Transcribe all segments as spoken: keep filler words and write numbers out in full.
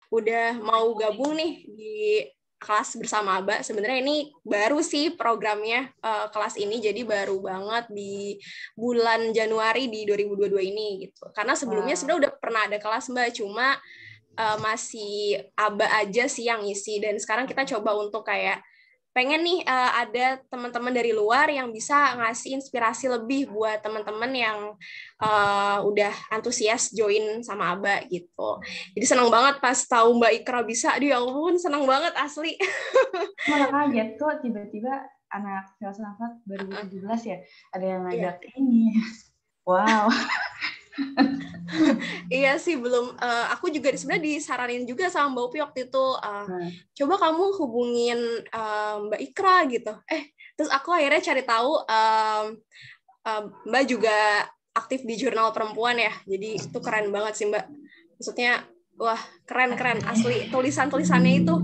udah mau gabung nih di kelas bersama Aba. Sebenarnya ini baru sih programnya uh, kelas ini, jadi baru banget di bulan Januari di dua ribu dua puluh dua ini gitu. Karena sebelumnya wow. sebenarnya udah pernah ada kelas Mbak, cuma uh, masih Aba aja sih yang ngisi. Dan sekarang kita coba untuk kayak pengen nih uh, ada teman-teman dari luar yang bisa ngasih inspirasi lebih buat teman-teman yang uh, udah antusias join sama Aba gitu. Jadi senang banget pas tahu Mbak Ikra bisa, dia ampun senang banget asli. Malah kaget kok tiba-tiba anak filsafat dua ribu tujuh belas ya ada yang ngajak yeah. ini. Wow. Iya sih belum. Uh, aku juga sebenarnya disaranin juga sama Mbak Upi waktu itu. Uh, hmm. Coba kamu hubungin uh, Mbak Ikra gitu. Eh, terus aku akhirnya cari tahu um, uh, Mbak juga aktif di jurnal perempuan ya. Jadi itu keren banget sih Mbak. Maksudnya, wah keren-keren asli tulisan-tulisannya itu.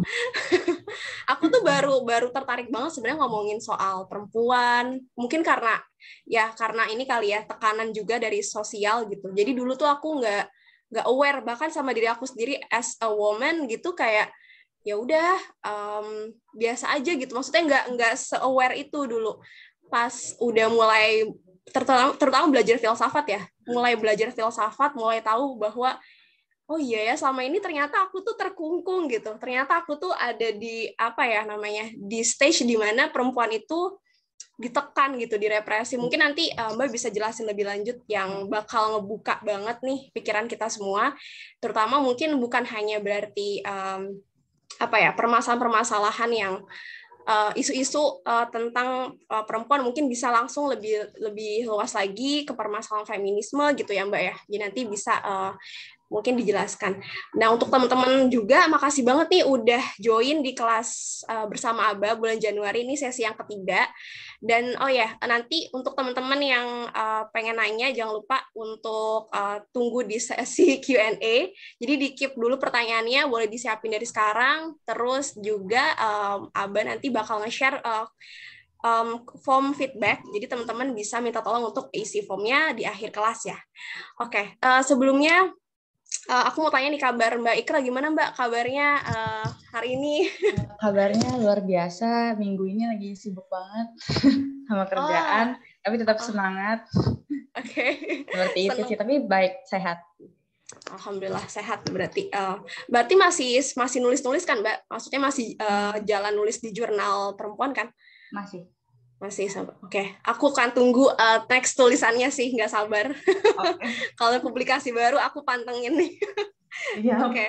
Aku tuh baru baru tertarik banget sebenarnya ngomongin soal perempuan. Mungkin karena ya karena ini kali ya tekanan juga dari sosial gitu. Jadi dulu tuh aku nggak nggak aware bahkan sama diri aku sendiri as a woman gitu, kayak ya udah um, biasa aja gitu. Maksudnya nggak nggak se-aware itu dulu. Pas udah mulai terutama, terutama belajar filsafat ya, mulai belajar filsafat, mulai tahu bahwa oh iya ya, selama ini ternyata aku tuh terkungkung gitu. Ternyata aku tuh ada di apa ya namanya, di stage di mana perempuan itu ditekan gitu, direpresi. Mungkin nanti uh, Mbak bisa jelasin lebih lanjut yang bakal ngebuka banget nih pikiran kita semua. Terutama mungkin bukan hanya berarti um, apa ya, permasalahan-permasalahan yang uh, isu-isu uh, tentang uh, perempuan, mungkin bisa langsung lebih lebih luas lagi ke permasalahan feminisme gitu ya Mbak ya. Jadi nanti bisa uh, mungkin dijelaskan. Nah, untuk teman-teman juga, makasih banget nih udah join di kelas uh, bersama Aba bulan Januari, ini sesi yang ketiga. Dan oh ya, nanti untuk teman-teman yang uh, pengen nanya, jangan lupa untuk uh, tunggu di sesi Q and A. Jadi di-keep dulu pertanyaannya, boleh disiapin dari sekarang. Terus juga um, Aba nanti bakal nge-share uh, um, form feedback, jadi teman-teman bisa minta tolong untuk isi formnya di akhir kelas ya. Oke, okay. uh, sebelumnya Uh, aku mau tanya nih kabar Mbak Ikra, gimana Mbak kabarnya uh, hari ini? Kabarnya luar biasa, minggu ini lagi sibuk banget sama kerjaan, oh. tapi tetap oh. semangat. Oke. Okay. Seperti itu sih, tapi baik, sehat. Alhamdulillah sehat berarti. Uh, berarti masih masih nulis-nulis kan Mbak? Maksudnya masih uh, jalan nulis di jurnal perempuan kan? Masih. Masih sabar. Oke, okay. Aku akan tunggu uh, teks tulisannya sih, nggak sabar. Okay. Kalau publikasi baru aku pantengin nih. Iya. Oke.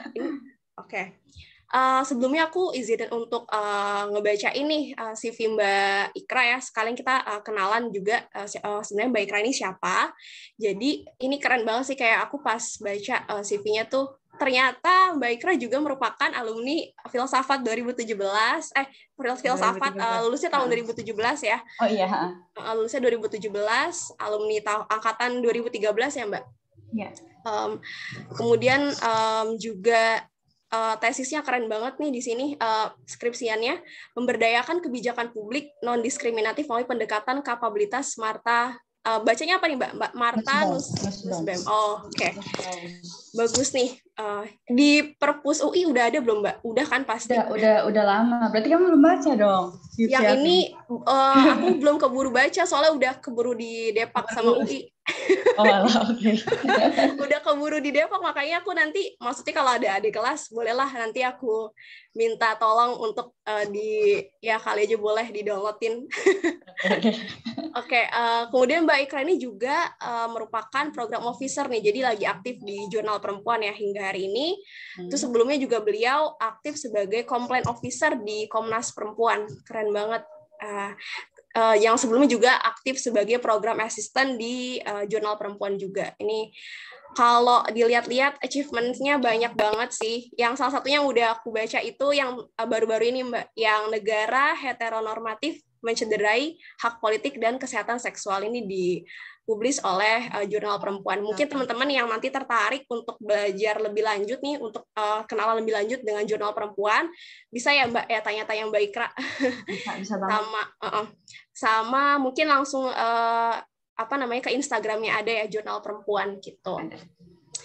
Oke. Uh, sebelumnya aku izinin untuk uh, ngebaca ini uh, C V Mbak Ikra ya. Sekalian kita uh, kenalan juga uh, sebenarnya Mbak Ikra ini siapa. Jadi ini keren banget sih, kayak aku pas baca uh, C V-nya tuh ternyata Mbak Ikra juga merupakan alumni filsafat dua ribu tujuh belas. Eh, filsafat uh, lulusnya tahun dua ribu tujuh belas ya. Oh iya, uh, lulusnya dua ribu tujuh belas, alumni ta- angkatan dua ribu tiga belas ya, Mbak. Iya. Um, kemudian um, juga uh, tesisnya keren banget nih di sini, uh, skripsiannya memberdayakan kebijakan publik non diskriminatif melalui pendekatan kapabilitas Marta. Uh, bacanya apa nih Mbak? Mbak Marta Nussbaum. Oh, oke. Okay. Bagus nih. Uh, di Perpus U I udah ada belum Mbak? Udah kan pasti. Udah, udah, udah lama. Berarti kamu belum baca dong. Yang ini uh, aku belum keburu baca, soalnya udah keburu di Depak sama U I. Oh alah, oke. Okay. Udah keburu di Depok, makanya aku nanti, maksudnya kalau ada adik kelas, bolehlah nanti aku minta tolong untuk uh, di, ya kali aja boleh di-downloadin. Oke, okay, uh, kemudian Mbak Ikra ini juga uh, merupakan program officer nih, jadi lagi aktif di Jurnal Perempuan ya hingga hari ini. Hmm. Terus sebelumnya juga beliau aktif sebagai complaint officer di Komnas Perempuan, keren banget. Uh, Uh, yang sebelumnya juga aktif sebagai program assistant di uh, Jurnal Perempuan juga. Ini kalau dilihat-lihat achievement-nya banyak banget sih. Yang salah satunya yang udah aku baca itu yang uh, baru-baru ini Mbak, yang negara heteronormatif mencederai hak politik dan kesehatan seksual, ini dipublis oleh uh, Jurnal Perempuan. Mungkin teman-teman yang nanti tertarik untuk belajar lebih lanjut nih, untuk uh, kenalan lebih lanjut dengan Jurnal Perempuan, bisa ya Mbak ya tanya-tanya Mbak Ikra. Bisa, bisa banget. Sama, uh-uh. sama mungkin langsung uh, apa namanya ke Instagramnya ada ya Jurnal Perempuan gitu.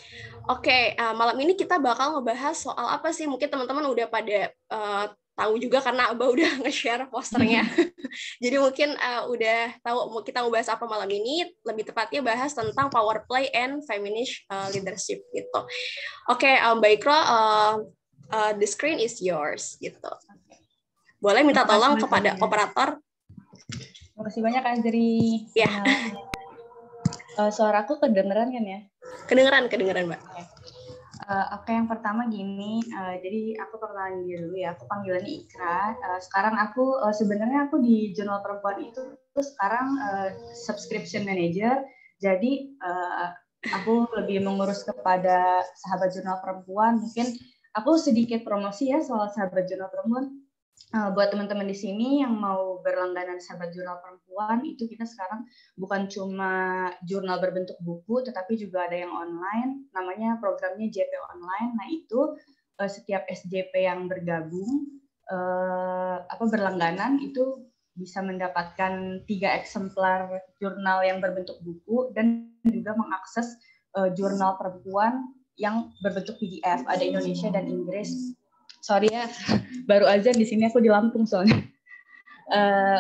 Oke, okay, uh, malam ini kita bakal ngebahas soal apa sih? Mungkin teman-teman udah pada uh, tahu juga karena Abah udah nge-share posternya. Jadi mungkin uh, udah tahu mau kita ngebahas apa malam ini. Lebih tepatnya bahas tentang power play and feminist uh, leadership gitu. Oke, okay, um, Mbak Ikra, uh, uh, the screen is yours gitu. Boleh minta tolong kepada operator? Terima kasih banyak Azri. Ya. Yeah. Uh, suaraku kedengeran kan ya? Kedengeran, kedengeran Mbak. Okay. Uh, Oke, okay, yang pertama gini, uh, jadi aku perkenalan diri dulu ya, aku panggilannya Ikra. Uh, sekarang aku, uh, sebenarnya aku di Jurnal Perempuan itu, sekarang uh, subscription manager, jadi uh, aku lebih mengurus kepada Sahabat Jurnal Perempuan. Mungkin aku sedikit promosi ya soal Sahabat Jurnal Perempuan. Uh, buat teman-teman di sini yang mau berlangganan Sahabat Jurnal Perempuan, itu kita sekarang bukan cuma jurnal berbentuk buku, tetapi juga ada yang online, namanya programnya J P Online. Nah itu uh, setiap S J P yang bergabung, uh, apa berlangganan itu bisa mendapatkan tiga eksemplar jurnal yang berbentuk buku dan juga mengakses uh, jurnal perempuan yang berbentuk P D F, ada Indonesia dan Inggris. Sorry ya, baru aja di sini aku di Lampung soalnya. Uh,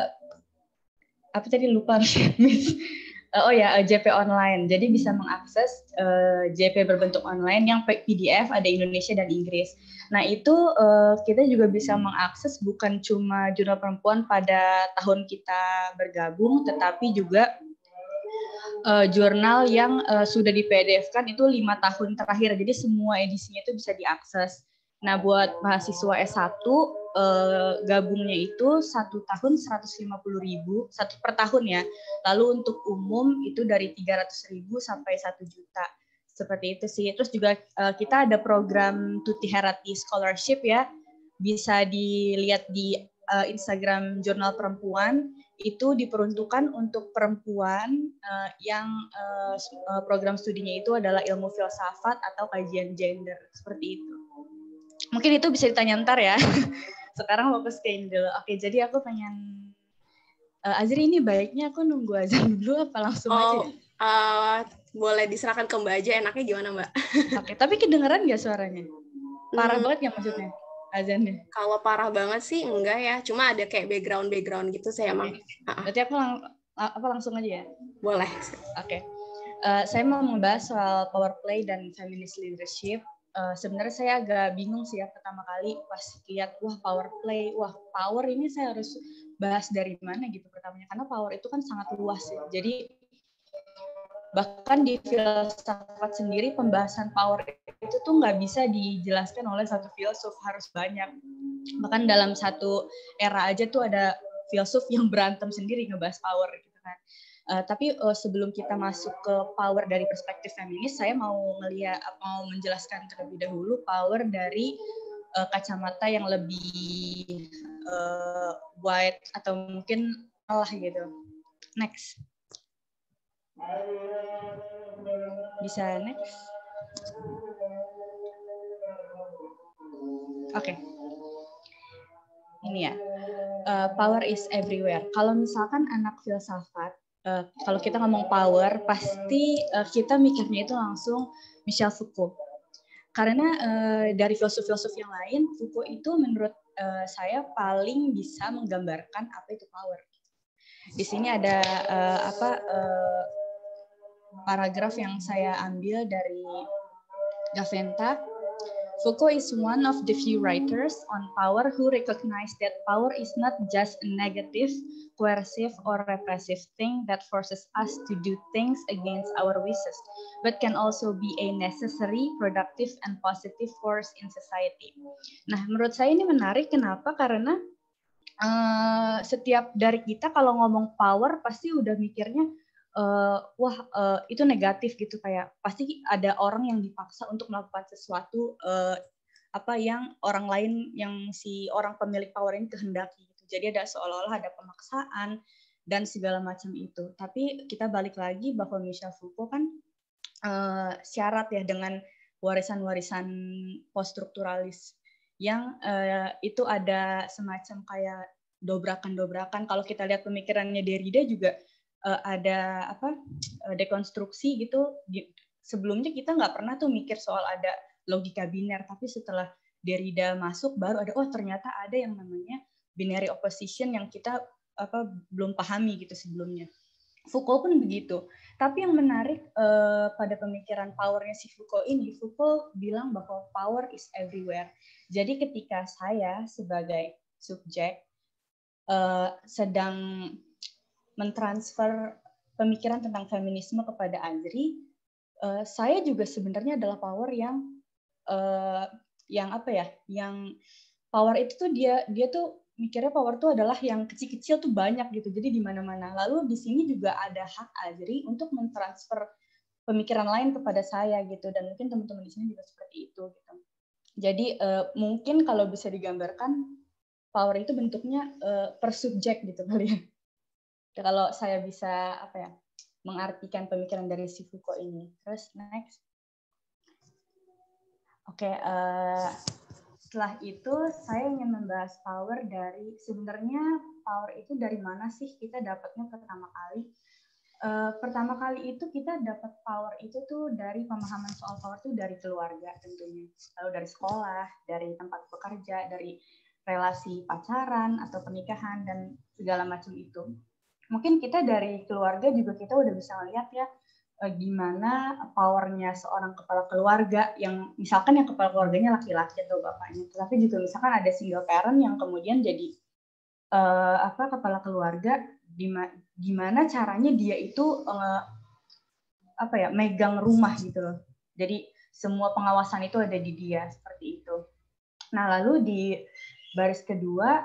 apa tadi lupa miss. Uh, oh ya, J P Online. Jadi bisa mengakses uh, J P berbentuk online yang P D F ada Indonesia dan Inggris. Nah itu uh, kita juga bisa mengakses bukan cuma jurnal perempuan pada tahun kita bergabung, tetapi juga uh, jurnal yang uh, sudah di P D F-kan itu lima tahun terakhir. Jadi semua edisinya itu bisa diakses. Nah, buat mahasiswa S satu, eh, gabungnya itu satu tahun seratus lima puluh ribu, satu per tahun ya. Lalu untuk umum itu dari tiga ratus ribu sampai satu juta. Seperti itu sih. Terus juga eh, kita ada program Tuti Herati Scholarship ya. Bisa dilihat di eh, Instagram Jurnal Perempuan. Itu diperuntukkan untuk perempuan eh, yang eh, program studinya itu adalah ilmu filsafat atau kajian gender. Seperti itu. Mungkin itu bisa ditanya ntar ya. Sekarang fokus ke ini dulu. Oke, jadi aku pengen... Uh, Azri, ini baiknya aku nunggu azan dulu apa langsung oh, aja? Uh, boleh diserahkan ke Mbak aja, enaknya gimana Mbak? Oke, tapi kedengeran nggak suaranya? Parah hmm. banget nggak maksudnya azannya? Kalau parah banget sih enggak ya. Cuma ada kayak background-background gitu saya emang. Okay. Berarti aku lang apa langsung aja ya? Boleh. Oke. Okay. Uh, saya mau membahas soal power play dan feminist leadership. Uh, sebenarnya saya agak bingung sih ya pertama kali pas lihat wah power play, wah power ini saya harus bahas dari mana gitu pertamanya, karena power itu kan sangat luas ya. Jadi bahkan di filsafat sendiri pembahasan power itu tuh nggak bisa dijelaskan oleh satu filsuf, harus banyak. Bahkan dalam satu era aja tuh ada filsuf yang berantem sendiri ngebahas power gitu kan. Uh, tapi uh, sebelum kita masuk ke power dari perspektif feminis, saya mau ngeliat, mau menjelaskan terlebih dahulu power dari uh, kacamata yang lebih uh, wide atau mungkin lah gitu. Next. Bisa next. Oke. Okay. Ini ya. Uh, power is everywhere. Kalau misalkan anak filsafat, Uh, kalau kita ngomong power, pasti uh, kita mikirnya itu langsung Michel Foucault. Karena uh, dari filsuf-filsuf yang lain, Foucault itu menurut uh, saya paling bisa menggambarkan apa itu power. Di sini ada uh, apa uh, paragraf yang saya ambil dari Gaventa. Foucault is one of the few writers on power who recognize that power is not just a negative, coercive, or repressive thing that forces us to do things against our wishes, but can also be a necessary, productive, and positive force in society. Nah, menurut saya ini menarik. Kenapa? Karena uh, setiap dari kita kalau ngomong power pasti udah mikirnya Uh, wah uh, itu negatif gitu, kayak pasti ada orang yang dipaksa untuk melakukan sesuatu uh, apa yang orang lain, yang si orang pemilik power ini kehendaki gitu. Jadi ada seolah-olah ada pemaksaan dan segala macam itu. Tapi kita balik lagi bahwa Michel Foucault kan uh, syarat ya dengan warisan-warisan poststrukturalis yang uh, itu ada semacam kayak dobrakan-dobrakan. Kalau kita lihat pemikirannya Derrida juga Uh, ada apa uh, dekonstruksi gitu di, sebelumnya kita nggak pernah tuh mikir soal ada logika biner, tapi setelah Derrida masuk baru ada oh ternyata ada yang namanya binary opposition yang kita apa belum pahami gitu sebelumnya. Foucault pun begitu. Tapi yang menarik uh, pada pemikiran powernya si Foucault ini, Foucault bilang bahwa power is everywhere. Jadi ketika saya sebagai subjek uh, sedang mentransfer pemikiran tentang feminisme kepada Azri, uh, saya juga sebenarnya adalah power yang uh, yang apa ya, yang power itu tuh dia dia tuh mikirnya power tuh adalah yang kecil-kecil tuh banyak gitu, jadi di mana-mana. Lalu di sini juga ada hak Azri untuk mentransfer pemikiran lain kepada saya gitu, dan mungkin teman-teman di sini juga seperti itu gitu. Jadi uh, mungkin kalau bisa digambarkan power itu bentuknya uh, per subjek gitu kali ya. Kalau saya bisa apa ya mengartikan pemikiran dari si Foucault ini. Terus next. Oke, okay, uh, setelah itu saya ingin membahas power dari sebenarnya power itu dari mana sih kita dapatnya pertama kali. Uh, pertama kali itu kita dapat power itu tuh dari pemahaman soal power tuh dari keluarga tentunya, lalu dari sekolah, dari tempat bekerja, dari relasi pacaran atau pernikahan dan segala macam itu. Mungkin kita dari keluarga juga kita udah bisa lihat ya gimana powernya seorang kepala keluarga yang misalkan yang kepala keluarganya laki-laki atau bapaknya, tapi juga misalkan ada single parent yang kemudian jadi uh, apa kepala keluarga, gimana caranya dia itu uh, apa ya megang rumah gitu loh. Jadi semua pengawasan itu ada di dia seperti itu. Nah lalu di baris kedua,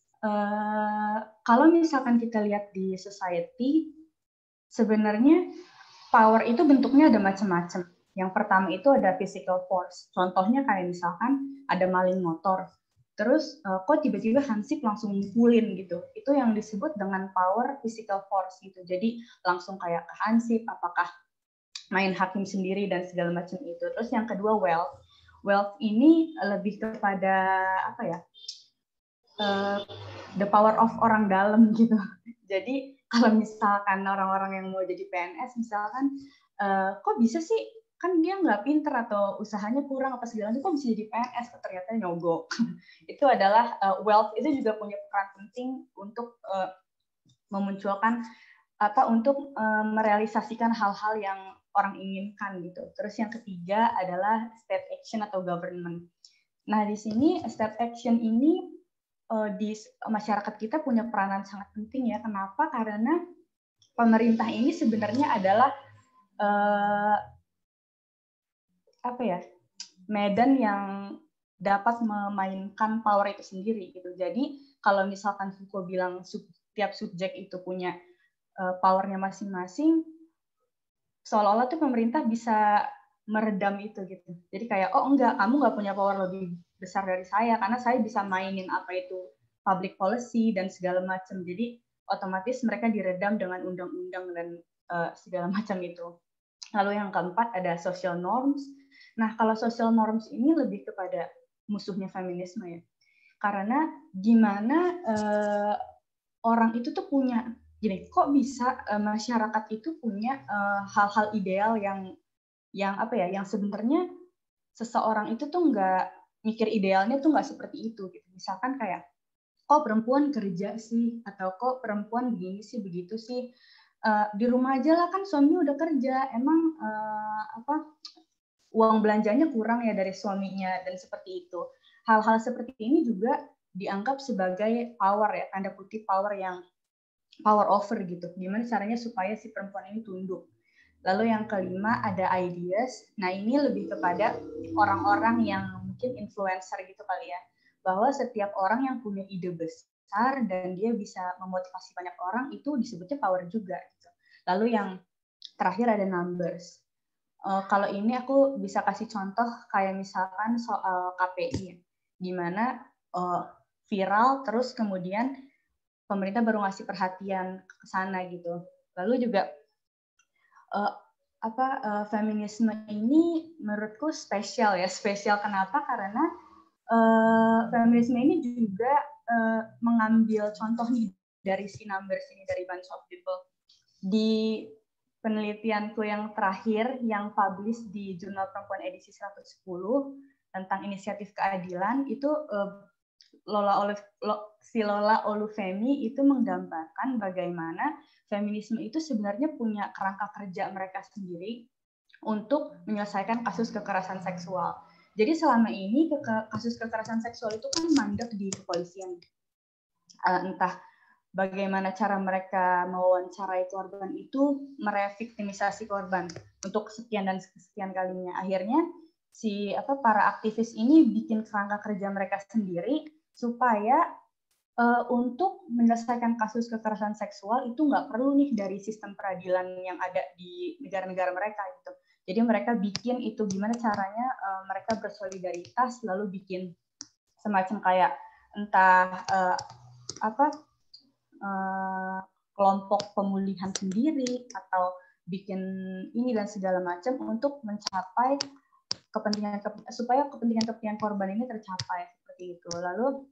uh, kalau misalkan kita lihat di society sebenarnya power itu bentuknya ada macam-macam. Yang pertama itu ada physical force. Contohnya kayak misalkan ada maling motor. Terus uh, kok tiba-tiba Hansip langsung mukulin gitu. Itu yang disebut dengan power physical force gitu. Jadi langsung kayak ke Hansip, apakah main hakim sendiri dan segala macam itu. Terus yang kedua wealth. Wealth ini lebih kepada apa ya? Uh, the power of orang dalam gitu. Jadi kalau misalkan orang-orang yang mau jadi P N S misalkan uh, kok bisa sih kan dia nggak pinter atau usahanya kurang apa segala macam kok bisa jadi P N S ternyata nyogok. Itu adalah uh, wealth itu juga punya peran penting untuk uh, memunculkan apa untuk uh, merealisasikan hal-hal yang orang inginkan gitu. Terus yang ketiga adalah state action atau government. Nah di sini state action ini di masyarakat kita punya peranan sangat penting ya. Kenapa? Karena pemerintah ini sebenarnya adalah uh, apa ya medan yang dapat memainkan power itu sendiri gitu. Jadi kalau misalkan Foucault bilang setiap subjek itu punya uh, powernya masing-masing, seolah-olah tuh pemerintah bisa meredam itu gitu. Jadi kayak oh enggak, kamu nggak punya power lebih besar dari saya karena saya bisa mainin apa itu public policy dan segala macam. Jadi otomatis mereka diredam dengan undang-undang dan uh, segala macam itu. Lalu yang keempat ada social norms. Nah kalau social norms ini lebih kepada musuhnya feminisme ya. Karena gimana uh, orang itu tuh punya, gini kok bisa uh, masyarakat itu punya uh, hal-hal ideal yang yang apa ya, yang sebenarnya seseorang itu tuh nggak mikir idealnya tuh nggak seperti itu gitu. Misalkan kayak kok perempuan kerja sih, atau kok perempuan begini sih begitu sih, uh, di rumah aja lah kan suami udah kerja, emang uh, apa uang belanjanya kurang ya dari suaminya dan seperti itu. Hal-hal seperti ini juga dianggap sebagai power ya, tanda kutip power yang power over gitu. Gimana caranya supaya si perempuan ini tunduk. Lalu yang kelima ada ideas. Nah ini lebih kepada orang-orang yang mungkin influencer gitu kali ya. Bahwa setiap orang yang punya ide besar dan dia bisa memotivasi banyak orang itu disebutnya power juga. Gitu. Lalu yang terakhir ada numbers. Uh, kalau ini aku bisa kasih contoh kayak misalkan soal K P I. Gimana uh, viral terus kemudian pemerintah baru ngasih perhatian ke sana gitu. Lalu juga Uh, apa uh, feminisme ini menurutku spesial ya. Spesial kenapa? Karena uh, feminisme ini juga uh, mengambil contoh nih dari si numbers ini, dari bunch of people. Di penelitianku yang terakhir yang publish di Jurnal Perempuan edisi seratus sepuluh tentang inisiatif keadilan itu uh, Lola Oluf, Lo, si Lola Olufemi itu menggambarkan bagaimana feminisme itu sebenarnya punya kerangka kerja mereka sendiri untuk menyelesaikan kasus kekerasan seksual. Jadi selama ini kasus kekerasan seksual itu kan mandek di kepolisian. Uh, entah bagaimana cara mereka mewawancarai korban itu mereviktimisasi korban untuk sekian dan sekian kalinya. Akhirnya si apa para aktivis ini bikin kerangka kerja mereka sendiri supaya uh, untuk menyelesaikan kasus kekerasan seksual itu nggak perlu nih dari sistem peradilan yang ada di negara-negara mereka gitu. Jadi mereka bikin itu gimana caranya uh, mereka bersolidaritas lalu bikin semacam kayak entah uh, apa uh, kelompok pemulihan sendiri atau bikin ini dan segala macam untuk mencapai kepentingan supaya kepentingan-kepentingan korban ini tercapai seperti itu. Lalu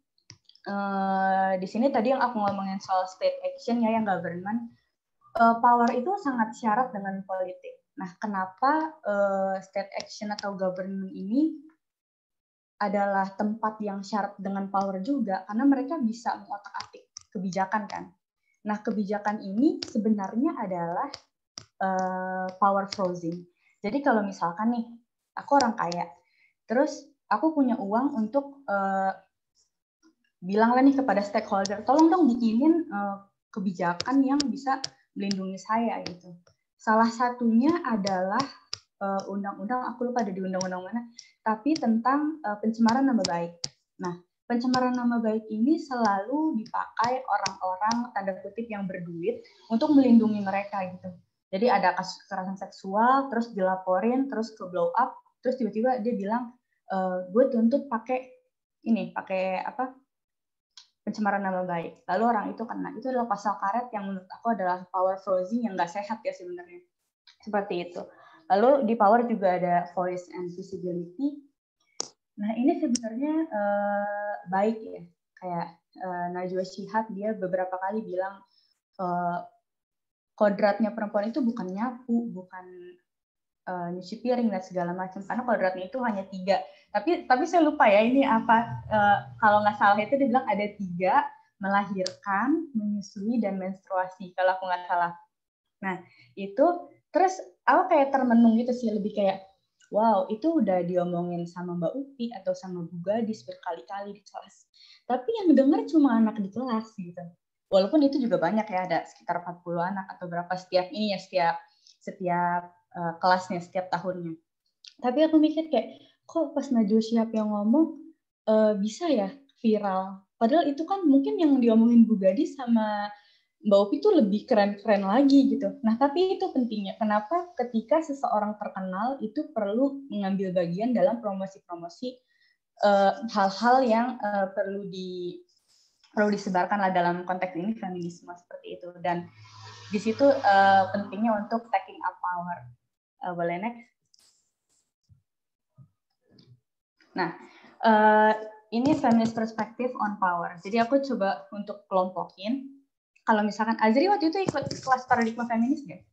uh, di sini tadi yang aku ngomongin soal state action ya yang government, uh, power itu sangat syarat dengan politik. Nah, kenapa uh, state action atau government ini adalah tempat yang syarat dengan power juga? Karena mereka bisa mengotak-atik kebijakan kan. Nah, kebijakan ini sebenarnya adalah uh, power frozen. Jadi kalau misalkan nih, aku orang kaya, terus aku punya uang untuk uh, bilanglah nih kepada stakeholder, tolong dong bikinin uh, kebijakan yang bisa melindungi saya gitu. Salah satunya adalah uh, undang-undang, aku lupa ada di undang-undang mana, tapi tentang uh, pencemaran nama baik. Nah, pencemaran nama baik ini selalu dipakai orang-orang tanda kutip yang berduit untuk melindungi mereka gitu. Jadi ada kasus kekerasan seksual, terus dilaporin, terus ke blow up, terus tiba-tiba dia bilang, e, gue tuntut pakai ini, pakai apa? Pencemaran nama baik. Lalu orang itu kena. Itu adalah pasal karet yang menurut aku adalah power frozen yang nggak sehat ya sebenarnya. Seperti itu. Lalu di power juga ada voice and visibility. Nah ini sebenarnya uh, baik ya. Kayak uh, Najwa Shihab dia beberapa kali bilang uh, kodratnya perempuan itu bukan nyapu, bukan uh, nyuci piring dan segala macam. Karena kodratnya itu hanya tiga. Tapi tapi saya lupa ya ini apa. Uh, kalau nggak salah itu dia bilang ada tiga, melahirkan, menyusui, dan menstruasi. Kalau aku nggak salah. Nah itu terus aku kayak termenung gitu sih, lebih kayak wow itu udah diomongin sama Mbak Upi atau sama Bu Gadis berkali-kali di kelas. Tapi yang dengar cuma anak di kelas gitu. Walaupun itu juga banyak ya, ada sekitar empat puluh anak atau berapa setiap ini ya, setiap setiap uh, kelasnya, setiap tahunnya. Tapi aku mikir kayak, kok pas Najwa Shihab yang ngomong, uh, bisa ya viral. Padahal itu kan mungkin yang diomongin Bu Gadis sama Mbak Upi itu lebih keren-keren lagi gitu. Nah, tapi itu pentingnya. Kenapa ketika seseorang terkenal itu perlu mengambil bagian dalam promosi-promosi uh, hal-hal yang uh, perlu di perlu disebarkan lah dalam konteks ini feminisme seperti itu. Dan di situ uh, pentingnya untuk taking up power. Uh, boleh next? Nah, uh, ini feminist perspective on power. Jadi aku coba untuk kelompokin. Kalau misalkan Azri waktu itu ikut kelas paradigma feminis nggak?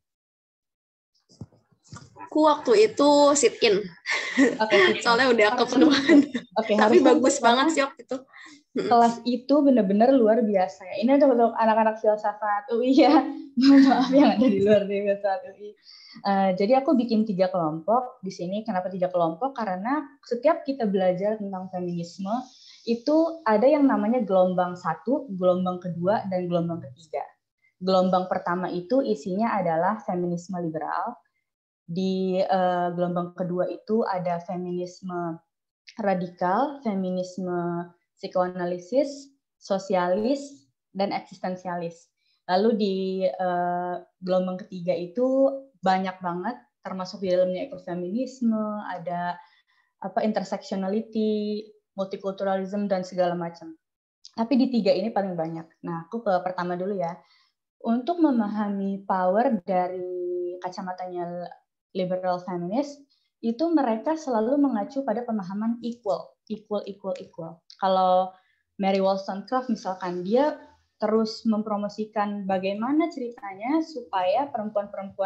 Aku waktu itu sit in. Okay, soalnya udah kepenuhan. Okay, tapi bagus banget sih waktu itu. Kelas itu benar-benar luar biasa ya. Ini untuk anak-anak filsafat U I ya. Maaf yang ada di luar di filsafat U I. Uh, jadi aku bikin tiga kelompok di sini. Kenapa tiga kelompok? Karena setiap kita belajar tentang feminisme itu ada yang namanya gelombang satu, gelombang kedua, dan gelombang ketiga. Gelombang pertama itu isinya adalah feminisme liberal. Di uh, gelombang kedua itu ada feminisme radikal, feminisme psikoanalisis, sosialis, dan eksistensialis. Lalu di uh, gelombang ketiga itu banyak banget, termasuk di dalamnya ekofeminisme, ada apa intersectionality, multikulturalism, dan segala macam. Tapi di tiga ini paling banyak. Nah, aku ke pertama dulu ya. Untuk memahami power dari kacamatanya liberal feminist, itu mereka selalu mengacu pada pemahaman equal, equal, equal, equal. Kalau Mary Wollstonecraft misalkan, dia terus mempromosikan bagaimana ceritanya supaya perempuan-perempuan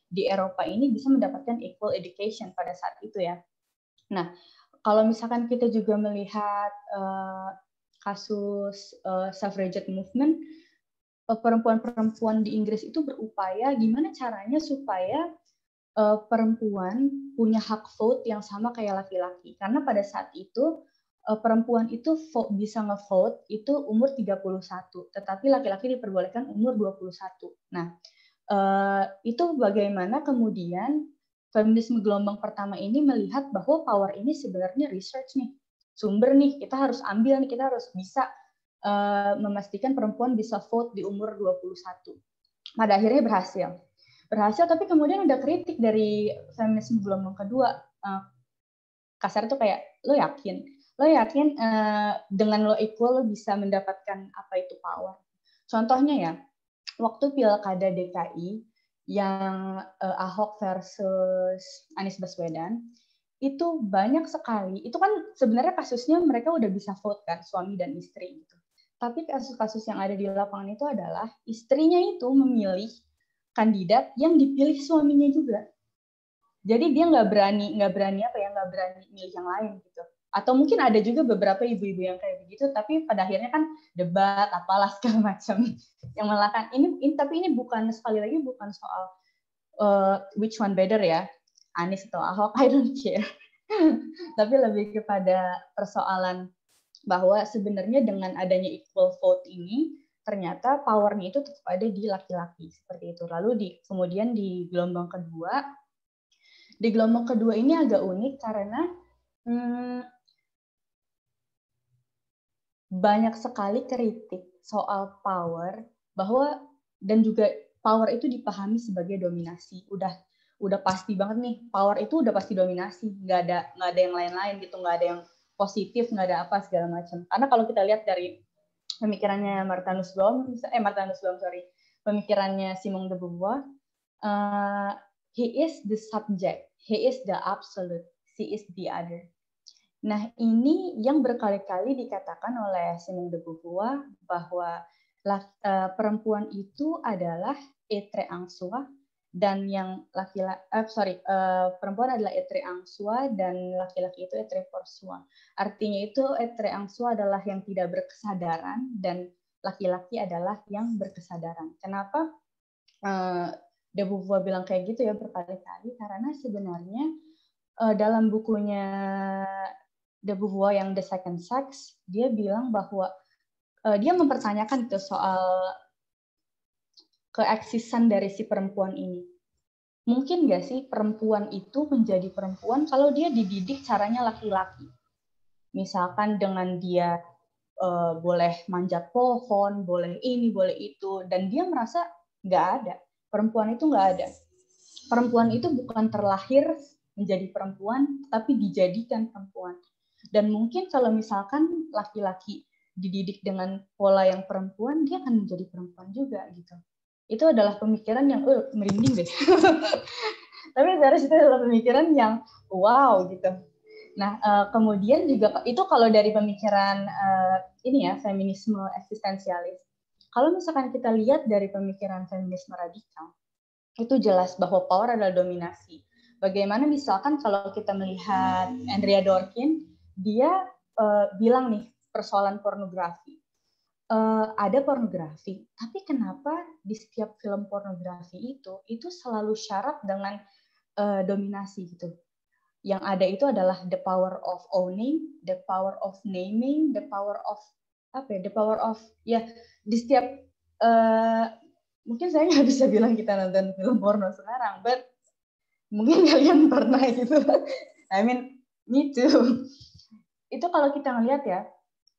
di Eropa ini bisa mendapatkan equal education pada saat itu ya. Nah, kalau misalkan kita juga melihat uh, kasus uh, suffragette movement, uh, perempuan-perempuan di Inggris itu berupaya gimana caranya supaya uh, perempuan punya hak vote yang sama kayak laki-laki. Karena pada saat itu uh, perempuan itu vote, bisa nge-vote itu umur tiga puluh satu, tetapi laki-laki diperbolehkan umur dua puluh satu. Nah, uh, itu bagaimana kemudian feminisme gelombang pertama ini melihat bahwa power ini sebenarnya research nih, sumber nih, kita harus ambil nih, kita harus bisa uh, memastikan perempuan bisa vote di umur dua puluh satu. Pada akhirnya berhasil. Berhasil, tapi kemudian ada kritik dari feminisme gelombang kedua. Uh, kasar tuh kayak, lo yakin? Lo yakin uh, dengan lo equal lo bisa mendapatkan apa itu power? Contohnya ya, waktu pilkada D K I, yang uh, Ahok versus Anies Baswedan, itu banyak sekali, itu kan sebenarnya kasusnya mereka udah bisa vote kan, suami dan istri gitu. Tapi kasus-kasus yang ada di lapangan itu adalah istrinya itu memilih kandidat yang dipilih suaminya juga. Jadi dia nggak berani, nggak berani apa ya, nggak berani milih yang lain gitu. Atau mungkin ada juga beberapa ibu-ibu yang kayak begitu, tapi pada akhirnya kan debat, apalah segala macam yang melakukan ini, ini. Tapi ini bukan, sekali lagi bukan soal uh, which one better ya, Anies atau Ahok, I don't care. Tapi lebih kepada persoalan bahwa sebenarnya dengan adanya equal vote ini, ternyata powernya itu tetap ada di laki-laki seperti itu. Lalu di kemudian di gelombang kedua, di gelombang kedua ini agak unik karena hmm, banyak sekali kritik soal power, bahwa dan juga power itu dipahami sebagai dominasi. Udah udah pasti banget nih, power itu udah pasti dominasi, nggak ada nggak ada yang lain-lain gitu, nggak ada yang positif, nggak ada apa segala macam. Karena kalau kita lihat dari pemikirannya Martha Nussbaum, eh Martha Nussbaum sorry, pemikirannya Simone de Beauvoir, uh, he is the subject, he is the absolute, she is the other. Nah, ini yang berkali-kali dikatakan oleh Simone de Beauvoir bahwa uh, perempuan itu adalah etre en soi, dan yang laki-laki, uh, sorry, uh, perempuan adalah etre en soi dan laki-laki itu etre pour soi. Artinya itu etre en soi adalah yang tidak berkesadaran dan laki-laki adalah yang berkesadaran. Kenapa uh, de Beauvoir bilang kayak gitu ya berkali-kali? Karena sebenarnya uh, dalam bukunya de Beauvoir yang The Second Sex, dia bilang bahwa uh, dia mempertanyakan itu soal keeksisan dari si perempuan ini. Mungkin nggak sih perempuan itu menjadi perempuan kalau dia dididik caranya laki-laki? Misalkan dengan dia uh, boleh manjat pohon, boleh ini, boleh itu, dan dia merasa nggak ada. Perempuan itu nggak ada. Perempuan itu bukan terlahir menjadi perempuan, tapi dijadikan perempuan. Dan mungkin kalau misalkan laki-laki dididik dengan pola yang perempuan, dia akan menjadi perempuan juga gitu. Itu adalah pemikiran yang uh, merinding deh. Tapi dari situ adalah pemikiran yang wow gitu. Nah, uh, kemudian juga itu kalau dari pemikiran uh, ini ya, feminisme eksistensialis. Kalau misalkan kita lihat dari pemikiran feminisme radikal, itu jelas bahwa power adalah dominasi. Bagaimana misalkan kalau kita melihat Andrea Dworkin, dia uh, bilang nih persoalan pornografi. Uh, ada pornografi, tapi kenapa di setiap film pornografi itu itu selalu syarat dengan uh, dominasi gitu? Yang ada itu adalah the power of owning, the power of naming, the power of apa ya, the power of ya di setiap uh, mungkin saya nggak bisa bilang kita nonton film porno sekarang, but mungkin kalian pernah gitu. I mean, me too. Itu kalau kita ngelihat ya,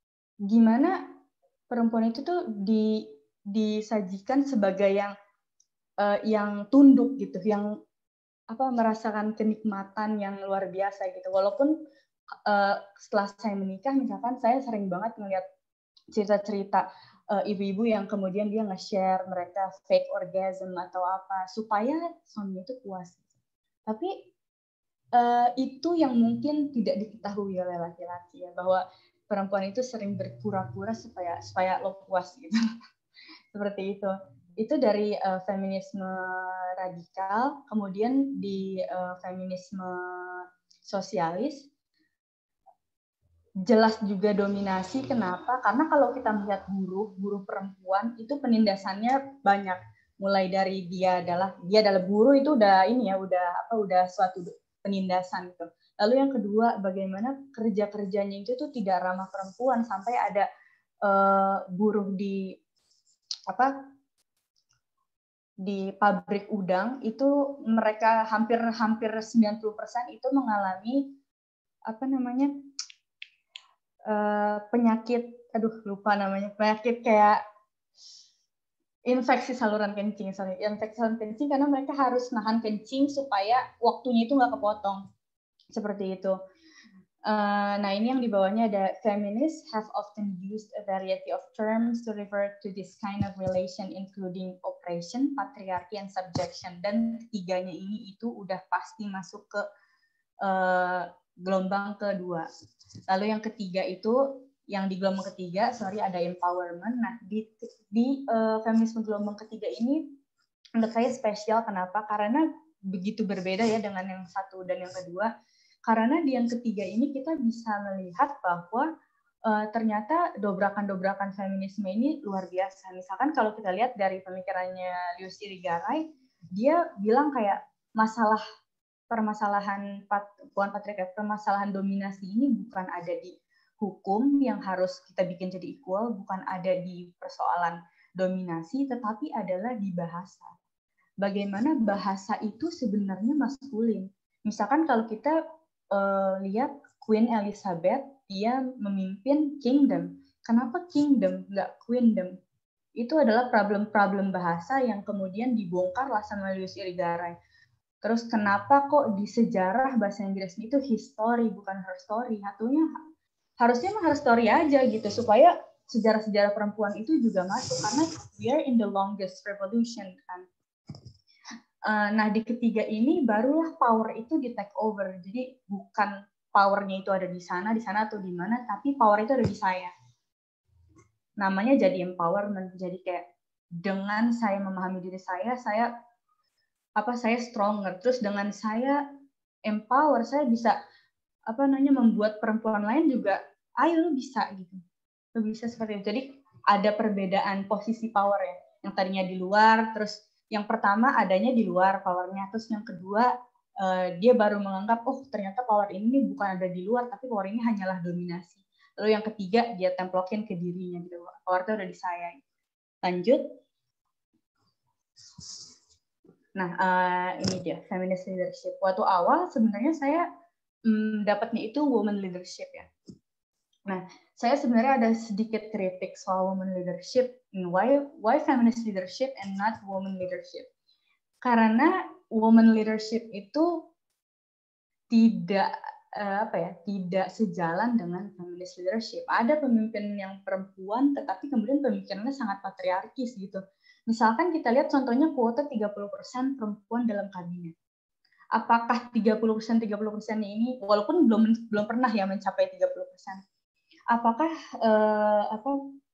gimana perempuan itu tuh di, disajikan sebagai yang uh, yang tunduk gitu, yang apa merasakan kenikmatan yang luar biasa gitu. Walaupun uh, setelah saya menikah, misalkan saya sering banget ngelihat cerita-cerita uh, ibu-ibu yang kemudian dia nge-share mereka fake orgasm atau apa supaya suaminya itu puas. Tapi uh, itu yang mungkin tidak diketahui oleh laki-laki ya, bahwa perempuan itu sering berpura-pura supaya supaya lo puas gitu. Seperti itu. itu dari uh, feminisme radikal, kemudian di uh, feminisme sosialis, jelas juga dominasi. Kenapa? Karena kalau kita melihat buruh, buruh perempuan itu penindasannya banyak. Mulai dari dia adalah dia adalah buruh itu udah ini ya, udah apa udah suatu penindasan gitu. Lalu yang kedua, bagaimana kerja-kerjanya itu tuh tidak ramah perempuan, sampai ada uh, buruh di apa di pabrik udang itu mereka hampir-hampir sembilan puluh persen itu mengalami apa namanya uh, penyakit, aduh lupa namanya, penyakit kayak infeksi saluran kencing, sorry, infeksi saluran kencing karena mereka harus nahan kencing supaya waktunya itu nggak kepotong, seperti itu. Uh, nah ini yang di bawahnya ada feminists have often used a variety of terms to refer to this kind of relation including oppression, patriarchy, and subjection. Dan ketiganya ini itu udah pasti masuk ke uh, gelombang kedua. Lalu yang ketiga itu, yang di gelombang ketiga, sorry ada empowerment. Nah di, di uh, feminisme gelombang ketiga ini menurut saya spesial. Kenapa? Karena begitu berbeda ya dengan yang satu dan yang kedua. Karena di yang ketiga ini kita bisa melihat bahwa uh, ternyata dobrakan-dobrakan feminisme ini luar biasa. Misalkan kalau kita lihat dari pemikirannya Luis Irigaray, dia bilang kayak masalah permasalahan bukan patriarki, permasalahan dominasi ini bukan ada di hukum yang harus kita bikin jadi equal, bukan ada di persoalan dominasi, tetapi adalah di bahasa. Bagaimana bahasa itu sebenarnya maskulin. Misalkan kalau kita Uh, lihat Queen Elizabeth, dia memimpin kingdom. Kenapa kingdom, nggak queendom? Itu adalah problem-problem bahasa yang kemudian dibongkarlah sama Luis Irigaray. Terus kenapa kok di sejarah bahasa Inggris itu history bukan her story? Satunya harusnya mah her story aja gitu, supaya sejarah-sejarah perempuan itu juga masuk, karena we are in the longest revolution kan. Nah, di ketiga ini barulah power itu di take over. Jadi bukan powernya itu ada di sana, di sana atau di mana, tapi power itu ada di saya. Namanya jadi empowerment. Jadi kayak dengan saya memahami diri saya, saya apa saya stronger. Terus dengan saya empower, saya bisa apa namanya membuat perempuan lain juga, ayo lu bisa gitu. Lu bisa seperti itu. Jadi ada perbedaan posisi power ya. Yang tadinya di luar, terus yang pertama adanya di luar powernya, terus yang kedua uh, dia baru menganggap oh ternyata power ini bukan ada di luar, tapi power ini hanyalah dominasi. Lalu yang ketiga dia templokin ke dirinya gitu, power itu ada di saya. Lanjut. Nah uh, ini dia feminist leadership. Waktu awal sebenarnya saya hmm, dapatnya itu woman leadership ya. Nah, saya sebenarnya ada sedikit kritik soal woman leadership. Why why feminist leadership and not woman leadership? Karena woman leadership itu tidak apa ya, tidak sejalan dengan feminist leadership. Ada pemimpin yang perempuan, tetapi kemudian pemikirannya sangat patriarkis gitu. Misalkan kita lihat contohnya kuota tiga puluh persen perempuan dalam kabinet. Apakah tiga puluh persen tiga puluh persen ini, walaupun belum belum pernah ya mencapai tiga puluh persen. Apakah uh, apa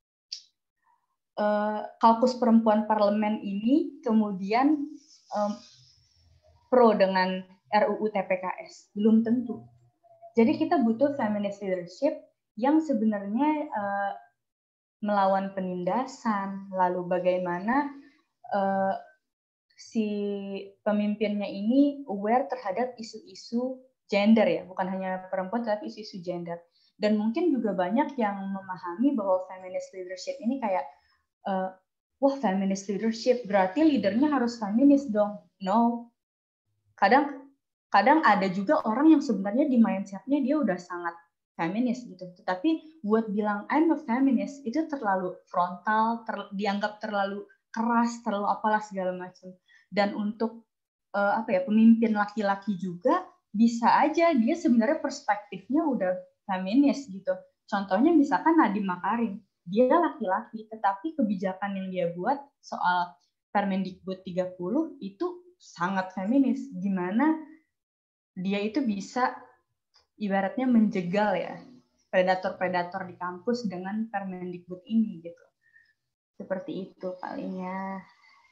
uh, kaukus perempuan parlemen ini kemudian um, pro dengan R U U T P K S? Belum tentu. Jadi kita butuh feminist leadership yang sebenarnya uh, melawan penindasan, lalu bagaimana uh, si pemimpinnya ini aware terhadap isu-isu gender ya, bukan hanya perempuan tapi isu-isu gender. Dan mungkin juga banyak yang memahami bahwa feminist leadership ini kayak, uh, wah feminist leadership berarti leadernya harus feminis dong. No. Kadang kadang ada juga orang yang sebenarnya di mindset-nya dia udah sangat feminis gitu. Tetapi buat bilang I'm a feminist itu terlalu frontal, ter, dianggap terlalu keras, terlalu apalah segala macam. Dan untuk uh, apa ya pemimpin laki-laki juga bisa aja dia sebenarnya perspektifnya udah feminis gitu. Contohnya misalkan Nadiem Makarim, dia laki-laki, tetapi kebijakan yang dia buat soal Permendikbud tiga puluh itu sangat feminis, gimana dia itu bisa ibaratnya menjegal ya predator-predator di kampus dengan Permendikbud ini gitu. Seperti itu palingnya.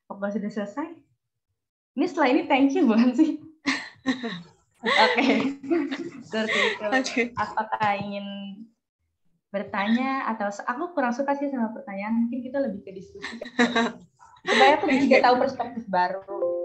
Apa sudah selesai? Ini setelah ini thank you bukan sih? Oke, okay. Seperti itu. Okay. Apakah ingin bertanya atau aku kurang suka sih sama pertanyaan, mungkin kita lebih ke diskusi supaya aku juga tahu perspektif baru.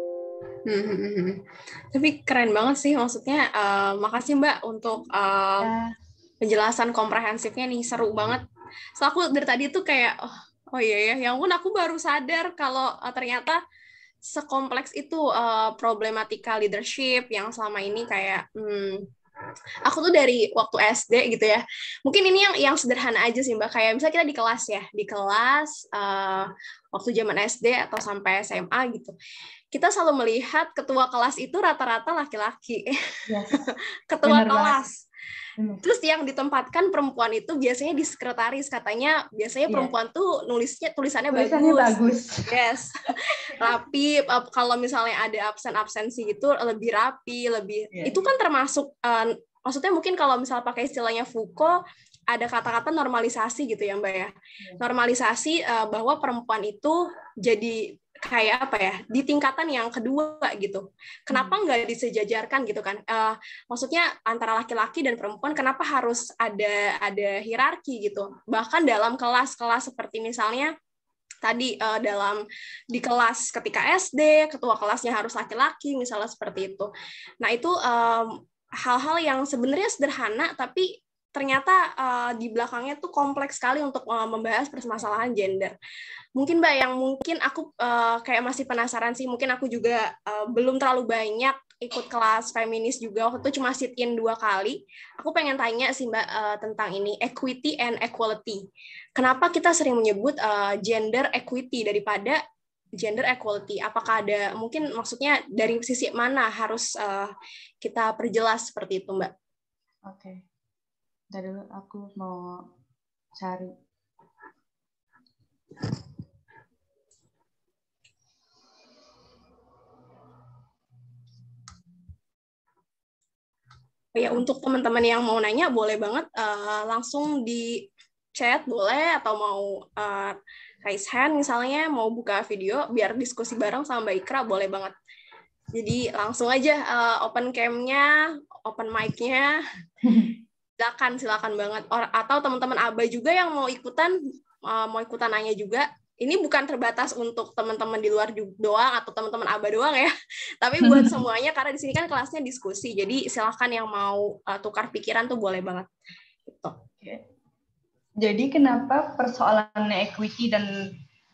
Hmm. Tapi keren banget sih, maksudnya uh, makasih Mbak untuk uh, ya. penjelasan komprehensifnya nih, seru banget. So aku dari tadi tuh kayak oh, oh iya ya, ya ampun aku baru sadar kalau uh, ternyata sekompleks itu uh, problematika leadership yang selama ini kayak hmm, aku tuh dari waktu S D gitu ya. Mungkin ini yang yang sederhana aja sih Mbak. Kayak misalnya kita di kelas ya, di kelas uh, waktu zaman S D atau sampai S M A gitu. Kita selalu melihat ketua kelas itu rata-rata laki-laki. Yes. Ketua Bener kelas. Banget. Terus yang ditempatkan perempuan itu biasanya di sekretaris, katanya biasanya yeah. perempuan tuh nulisnya tulisannya, tulisannya bagus. bagus. Yes. Rapi, kalau misalnya ada absen-absensi gitu lebih rapi, lebih yeah. itu kan termasuk uh, maksudnya mungkin kalau misalnya pakai istilahnya Foucault ada kata-kata normalisasi gitu ya Mbak ya. Yeah. Normalisasi uh, bahwa perempuan itu jadi kayak apa ya, di tingkatan yang kedua gitu. Kenapa nggak disejajarkan gitu kan? Uh, maksudnya antara laki-laki dan perempuan kenapa harus ada ada hierarki gitu? Bahkan dalam kelas-kelas seperti misalnya tadi uh, dalam di kelas ketika S D, ketua kelasnya harus laki-laki misalnya seperti itu. Nah, itu um, hal-hal yang sebenarnya sederhana tapi ternyata uh, di belakangnya tuh kompleks sekali untuk uh, membahas permasalahan gender. Mungkin Mbak yang mungkin aku uh, kayak masih penasaran sih, mungkin aku juga uh, belum terlalu banyak ikut kelas feminis juga, waktu itu cuma sit-in dua kali. Aku pengen tanya sih Mbak uh, tentang ini, equity and equality. Kenapa kita sering menyebut uh, gender equity daripada gender equality? Apakah ada, mungkin maksudnya dari sisi mana harus uh, kita perjelas seperti itu Mbak? Oke. Okay. Dari dulu aku mau cari. Ya, untuk teman-teman yang mau nanya boleh banget uh, langsung di chat boleh, atau mau uh, raise hand misalnya, mau buka video biar diskusi bareng sama Mbak Ikra boleh banget. Jadi langsung aja uh, open cam-nya, open mic-nya. Silakan, silakan banget. Or, atau teman-teman A B A juga yang mau ikutan, uh, mau ikutan nanya juga. Ini bukan terbatas untuk teman-teman di luar doang atau teman-teman A B A doang ya. Tapi buat semuanya, karena di sini kan kelasnya diskusi. Jadi silakan yang mau uh, tukar pikiran tuh boleh banget. Gitu. Oke. Jadi kenapa persoalannya equity dan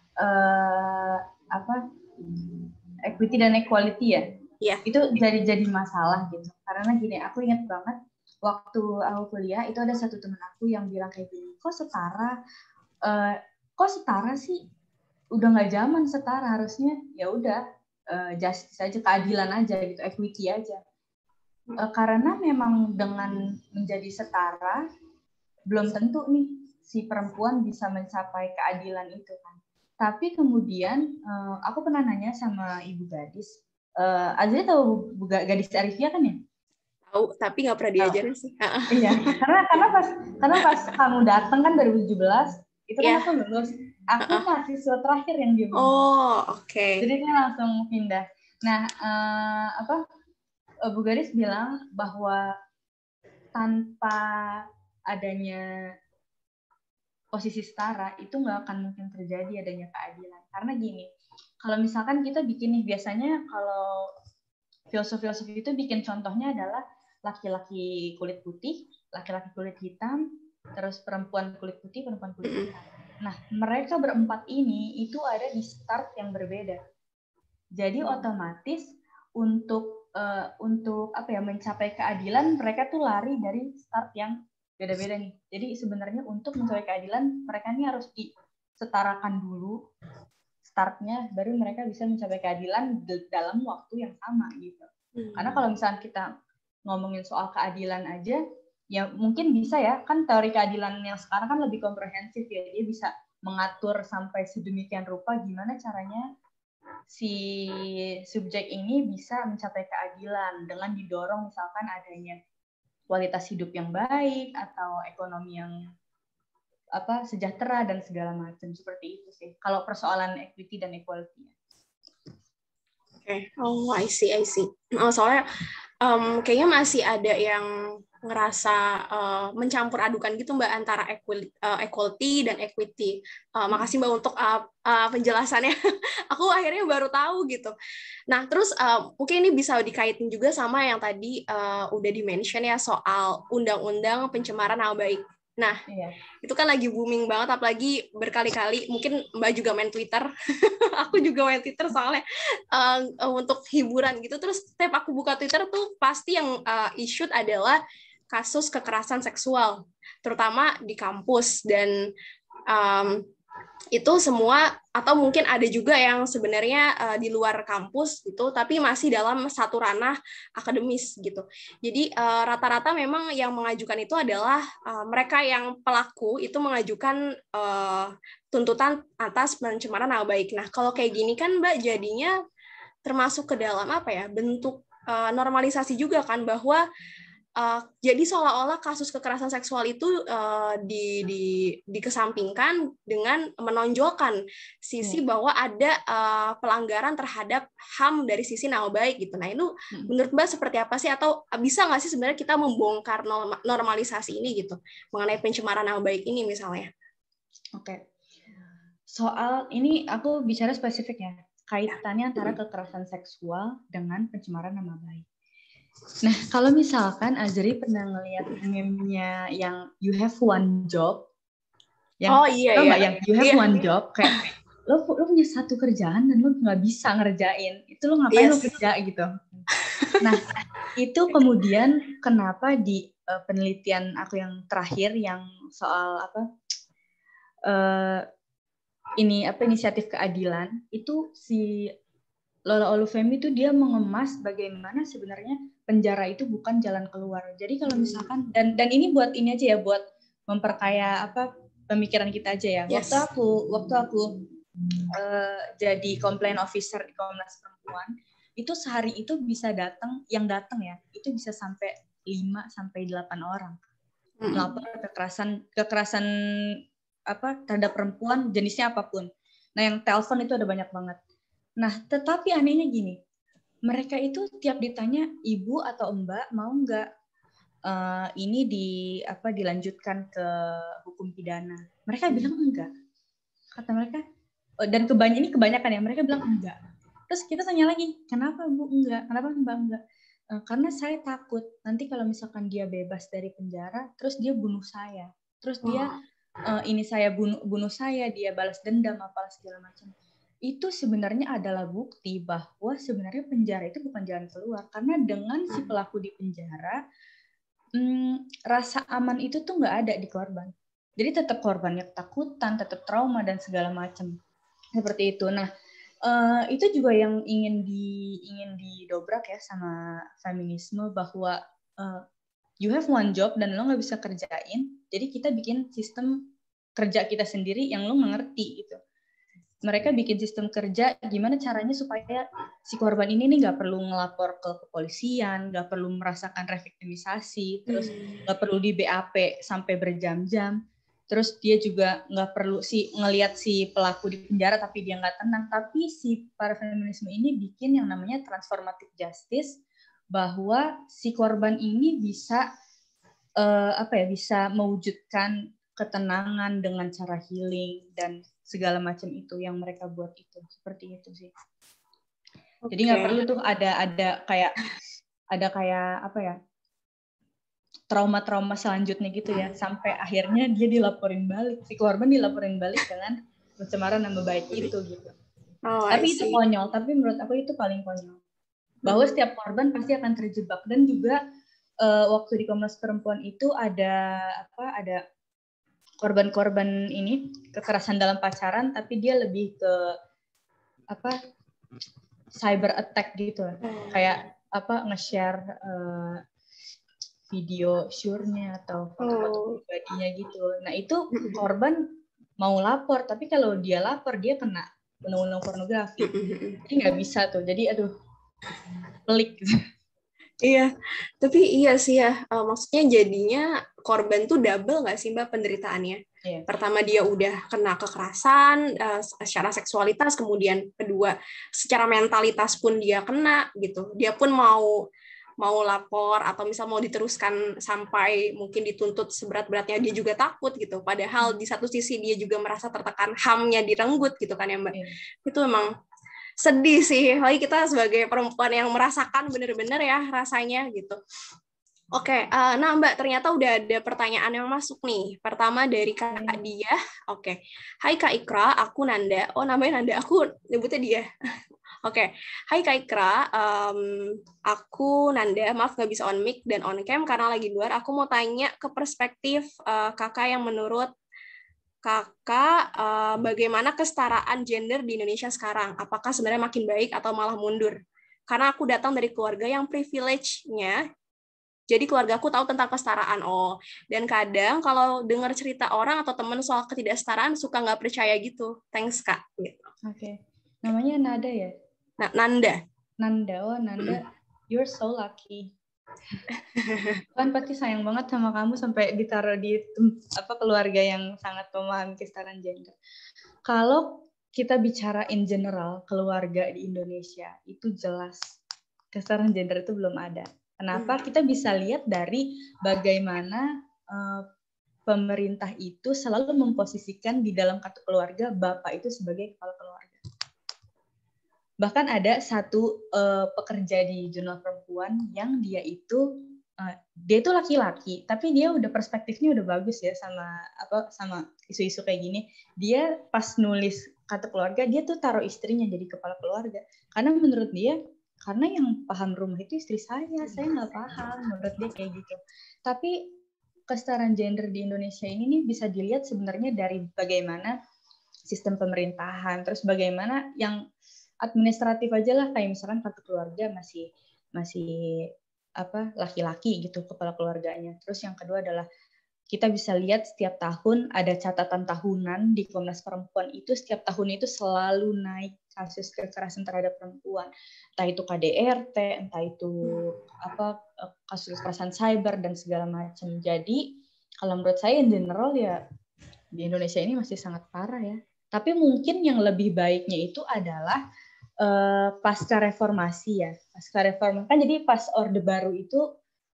uh, apa? Equity dan equality ya? Iya. Itu jadi jadi masalah gitu. Karena gini, aku ingat banget waktu aku kuliah itu ada satu teman aku yang bilang kayak gini, kok setara, uh, kok setara sih, udah nggak zaman setara, harusnya ya udah uh, justice aja, keadilan aja gitu, equity aja. Uh, karena memang dengan menjadi setara belum tentu nih si perempuan bisa mencapai keadilan itu kan. Tapi kemudian uh, aku pernah nanya sama ibu gadis, uh, Azri tahu gadis Arifia kan ya? Tahu, tapi nggak pernah diajarin sih. Iya, karena karena pas karena pas kamu datang kan dua ribu tujuh belas, itu kan yeah. aku lulus. Aku uh-uh. mahasiswa terakhir yang dia. Oh, oke. Okay. Jadi dia langsung pindah. Nah, uh, apa Bu Garis bilang bahwa tanpa adanya posisi setara itu nggak akan mungkin terjadi adanya keadilan. Karena gini, kalau misalkan kita bikin nih, biasanya kalau filosof-filosof itu bikin contohnya adalah laki-laki kulit putih, laki-laki kulit hitam, terus perempuan kulit putih, perempuan kulit hitam. Nah, mereka berempat ini itu ada di start yang berbeda. Jadi otomatis untuk uh, untuk apa ya, mencapai keadilan mereka tuh lari dari start yang beda-beda nih. Jadi sebenarnya untuk mencapai keadilan mereka ini harus disetarakan dulu startnya, baru mereka bisa mencapai keadilan dalam waktu yang sama gitu. Hmm. Karena kalau misalnya kita ngomongin soal keadilan aja, ya mungkin bisa ya, kan teori keadilan yang sekarang kan lebih komprehensif ya, dia bisa mengatur sampai sedemikian rupa gimana caranya si subjek ini bisa mencapai keadilan dengan didorong misalkan adanya kualitas hidup yang baik atau ekonomi yang apa sejahtera dan segala macam, seperti itu sih kalau persoalan equity dan equality. Okay. Oh, I see, I see. Oh, soalnya um, kayaknya masih ada yang ngerasa uh, mencampur adukan gitu Mbak antara equality, uh, equality dan equity. Uh, makasih Mbak untuk uh, uh, penjelasannya. Aku akhirnya baru tahu gitu. Nah, terus uh, mungkin ini bisa dikaitin juga sama yang tadi uh, udah di-mention ya soal undang-undang pencemaran nama baik. Nah, iya. Itu kan lagi booming banget, apalagi berkali-kali, mungkin Mbak juga main Twitter, aku juga main Twitter soalnya uh, untuk hiburan gitu, terus setiap aku buka Twitter tuh pasti yang uh, issued adalah kasus kekerasan seksual, terutama di kampus, dan um, itu semua, atau mungkin ada juga yang sebenarnya uh, di luar kampus gitu, tapi masih dalam satu ranah akademis gitu. Jadi uh, rata-rata memang yang mengajukan itu adalah uh, mereka yang pelaku itu mengajukan uh, tuntutan atas pencemaran nama baik. Nah, kalau kayak gini kan Mbak jadinya termasuk ke dalam apa ya, bentuk uh, normalisasi juga kan, bahwa Uh, jadi seolah-olah kasus kekerasan seksual itu uh, di, di, dikesampingkan dengan menonjolkan sisi hmm. bahwa ada uh, pelanggaran terhadap H A M dari sisi nama baik gitu. Nah, itu hmm. menurut Mbak seperti apa sih? Atau bisa nggak sih sebenarnya kita membongkar normalisasi ini gitu mengenai pencemaran nama baik ini misalnya? Oke. Okay. Soal ini aku bicara spesifik ya, kaitannya antara kekerasan seksual dengan pencemaran nama baik. Nah, kalau misalkan Azri pernah ngeliat meme-nya yang you have one job, yang oh, iya, tau iya. nggak yang you have iya. one job, kayak lo, lo punya satu kerjaan dan lo nggak bisa ngerjain, itu lo ngapain yes. lo kerja gitu. Nah, itu kemudian kenapa di uh, penelitian aku yang terakhir yang soal apa uh, ini apa inisiatif keadilan itu si Lola Olufemi itu dia mengemas bagaimana sebenarnya penjara itu bukan jalan keluar. Jadi kalau misalkan dan dan ini buat ini aja ya, buat memperkaya apa pemikiran kita aja ya. Yes. Waktu aku waktu aku uh, jadi complaint officer di Komnas Perempuan, itu sehari itu bisa datang yang datang ya, itu bisa sampai lima sampai delapan orang. Melapor kekerasan kekerasan apa terhadap perempuan jenisnya apapun. Nah, yang telepon itu ada banyak banget. Nah, tetapi anehnya gini, mereka itu tiap ditanya ibu atau mbak mau nggak uh, ini di apa dilanjutkan ke hukum pidana, mereka hmm. bilang enggak. Kata mereka, dan kebanyakan ini kebanyakan ya, mereka bilang enggak. Terus kita tanya lagi, kenapa bu enggak? Kenapa mbak enggak? Uh, karena saya takut nanti kalau misalkan dia bebas dari penjara, terus dia bunuh saya, terus dia uh, ini saya bunuh bunuh saya, dia balas dendam apa segala macam. Itu sebenarnya adalah bukti bahwa sebenarnya penjara itu bukan jalan keluar, karena dengan si pelaku di penjara hmm, rasa aman itu tuh nggak ada di korban, jadi tetap korbannya ketakutan, tetap trauma dan segala macam seperti itu. Nah uh, itu juga yang ingin di ingin didobrak ya sama feminisme, bahwa uh, you have one job dan lo nggak bisa kerjain, jadi kita bikin sistem kerja kita sendiri yang lo nggak ngerti gitu. Mereka bikin sistem kerja gimana caranya supaya si korban ini nih nggak perlu ngelapor ke kepolisian, nggak perlu merasakan reviktimisasi, terus nggak perlu di B A P sampai berjam-jam, terus dia juga nggak perlu si ngelihat si pelaku di penjara tapi dia nggak tenang. Tapi si para feminisme ini bikin yang namanya transformative justice, bahwa si korban ini bisa uh, apa ya bisa mewujudkan ketenangan dengan cara healing dan segala macam itu yang mereka buat itu seperti itu sih. Okay. Jadi nggak perlu tuh ada ada kayak ada kayak apa ya trauma-trauma selanjutnya gitu ya, sampai akhirnya dia dilaporin balik, si korban dilaporin balik dengan pencemaran nama baik itu gitu. Oh, tapi itu konyol, tapi menurut aku itu paling konyol. Bahwa setiap korban pasti akan terjebak, dan juga uh, waktu di Komnas Perempuan itu ada apa ada korban-korban ini kekerasan dalam pacaran, tapi dia lebih ke apa cyber attack gitu, hmm. kayak apa nge-share uh, video sure-nya atau foto-foto pribadinya gitu. Nah itu korban mau lapor, tapi kalau dia lapor dia kena undang-undang pornografi, jadi nggak bisa tuh. Jadi aduh pelik. Iya, tapi iya sih ya, uh, maksudnya jadinya korban tuh double nggak sih Mbak penderitaannya? Iya. Pertama dia udah kena kekerasan uh, secara seksualitas, kemudian kedua secara mentalitas pun dia kena gitu. Dia pun mau mau lapor atau misal mau diteruskan sampai mungkin dituntut seberat-beratnya, dia juga takut gitu. Padahal di satu sisi dia juga merasa tertekan, H A M-nya direnggut gitu kan ya Mbak. Iya. Itu emang sedih sih, lagi kita sebagai perempuan yang merasakan bener-bener ya rasanya gitu. Oke, uh, nah Mbak, ternyata udah ada pertanyaan yang masuk nih. Pertama dari Kak Diah. Oke, hai Kak Ikra, aku Nanda. Oh, namanya Nanda, aku nyebutnya dia. Oke, hai Kak Ikra, um, aku Nanda, maaf nggak bisa on mic dan on cam karena lagi luar. Aku mau tanya ke perspektif uh, kakak yang menurut Kakak, uh, bagaimana kesetaraan gender di Indonesia sekarang? Apakah sebenarnya makin baik atau malah mundur? Karena aku datang dari keluarga yang privilege-nya, jadi keluarga aku tahu tentang kesetaraan. Oh, dan kadang kalau dengar cerita orang atau teman soal ketidaksetaraan, suka nggak percaya gitu. Thanks, Kak. Gitu. Oke. Okay. Namanya Nada ya? Nah, Nanda. Nanda, oh Nanda, you're so lucky. Kan pasti sayang banget sama kamu sampai ditaruh di apa keluarga yang sangat memahami kesetaraan gender. Kalau kita bicara in general keluarga di Indonesia itu jelas kesetaraan gender itu belum ada. Kenapa? Kita bisa lihat dari bagaimana uh, pemerintah itu selalu memposisikan di dalam kartu keluarga bapak itu sebagai kepala keluarga. Bahkan ada satu uh, pekerja di jurnal perempuan yang dia itu uh, dia itu laki-laki, tapi dia udah perspektifnya udah bagus ya sama apa sama isu-isu kayak gini. Dia pas nulis kata keluarga, dia tuh taruh istrinya jadi kepala keluarga. Karena menurut dia, karena yang paham rumah itu istri saya, saya nggak paham. Menurut dia kayak gitu. Tapi kesetaraan gender di Indonesia ini nih bisa dilihat sebenarnya dari bagaimana sistem pemerintahan, terus bagaimana yang administratif aja lah, kayak misalkan kartu keluarga masih masih apa laki-laki gitu kepala keluarganya. Terus yang kedua adalah kita bisa lihat setiap tahun ada catatan tahunan di Komnas Perempuan itu setiap tahun itu selalu naik kasus kekerasan terhadap perempuan. Entah itu K D R T, entah itu apa kasus kekerasan cyber dan segala macam. Jadi kalau menurut saya in general ya di Indonesia ini masih sangat parah ya. Tapi mungkin yang lebih baiknya itu adalah Uh, pasca reformasi ya, pasca reformasi kan jadi pas Orde Baru itu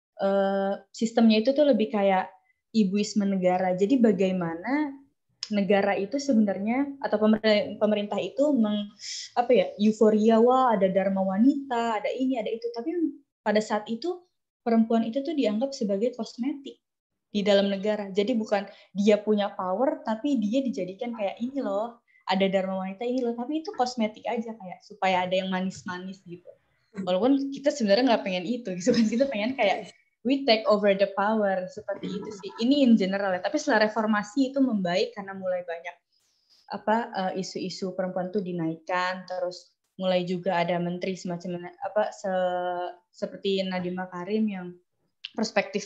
uh, sistemnya itu tuh lebih kayak ibuisme negara. Jadi bagaimana negara itu sebenarnya atau pemerintah itu meng, apa ya euforia wah ada dharma wanita, ada ini ada itu. Tapi pada saat itu perempuan itu tuh dianggap sebagai kosmetik di dalam negara. Jadi bukan dia punya power, tapi dia dijadikan kayak ini loh. Ada dharma wanita ini loh, tapi itu kosmetik aja kayak supaya ada yang manis-manis gitu. Walaupun kita sebenarnya nggak pengen itu, gitu kan kita pengen kayak we take over the power seperti itu sih. Ini in general ya. Tapi setelah reformasi itu membaik karena mulai banyak apa uh, isu-isu perempuan tuh dinaikkan, terus mulai juga ada menteri semacam apa se, seperti Nadiem Makarim yang perspektif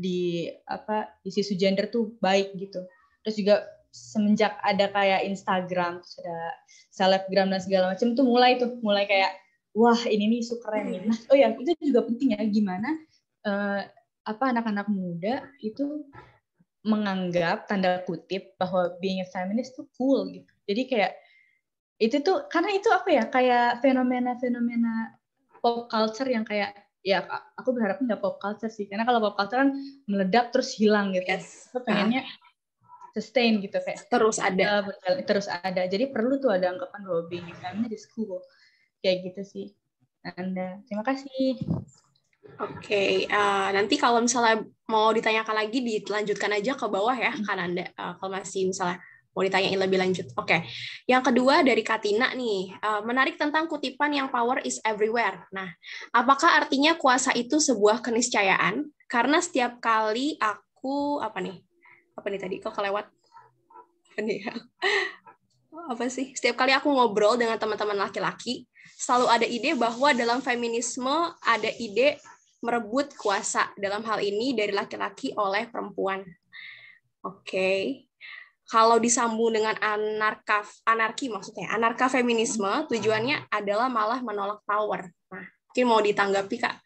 di apa isu-isu gender tuh baik gitu. Terus juga semenjak ada kayak Instagram, terus ada selebgram dan segala macam tuh mulai tuh mulai kayak wah ini nih isu keren nih. Nah, oh ya itu juga penting ya gimana uh, apa anak-anak muda itu menganggap tanda kutip bahwa being a feminist tuh cool gitu. Jadi kayak itu tuh karena itu apa ya kayak fenomena-fenomena pop culture yang kayak ya aku berharap nggak pop culture sih karena kalau pop culture kan meledak terus hilang gitu. Yes. Aku pengennya sustain gitu kayak terus ada uh, terus ada. Jadi perlu tuh ada anggapan bahwa being a feminist is cool kayak gitu sih. Anda terima kasih. Oke, okay. uh, nanti kalau misalnya mau ditanyakan lagi dilanjutkan aja ke bawah ya kan Anda uh, kalau masih misalnya mau ditanyain lebih lanjut. Oke, okay. Yang kedua dari Katina nih, uh, menarik tentang kutipan yang power is everywhere. Nah, apakah artinya kuasa itu sebuah keniscayaan? Karena setiap kali aku apa nih, apa nih tadi kok kelewat? Apa nih? Apa sih? Setiap kali aku ngobrol dengan teman-teman laki-laki, selalu ada ide bahwa dalam feminisme ada ide merebut kuasa dalam hal ini dari laki-laki oleh perempuan. Oke. Okay. Kalau disambung dengan anarka, anarki maksudnya, anarka feminisme tujuannya adalah malah menolak power. Nah, mungkin mau ditanggapi Kak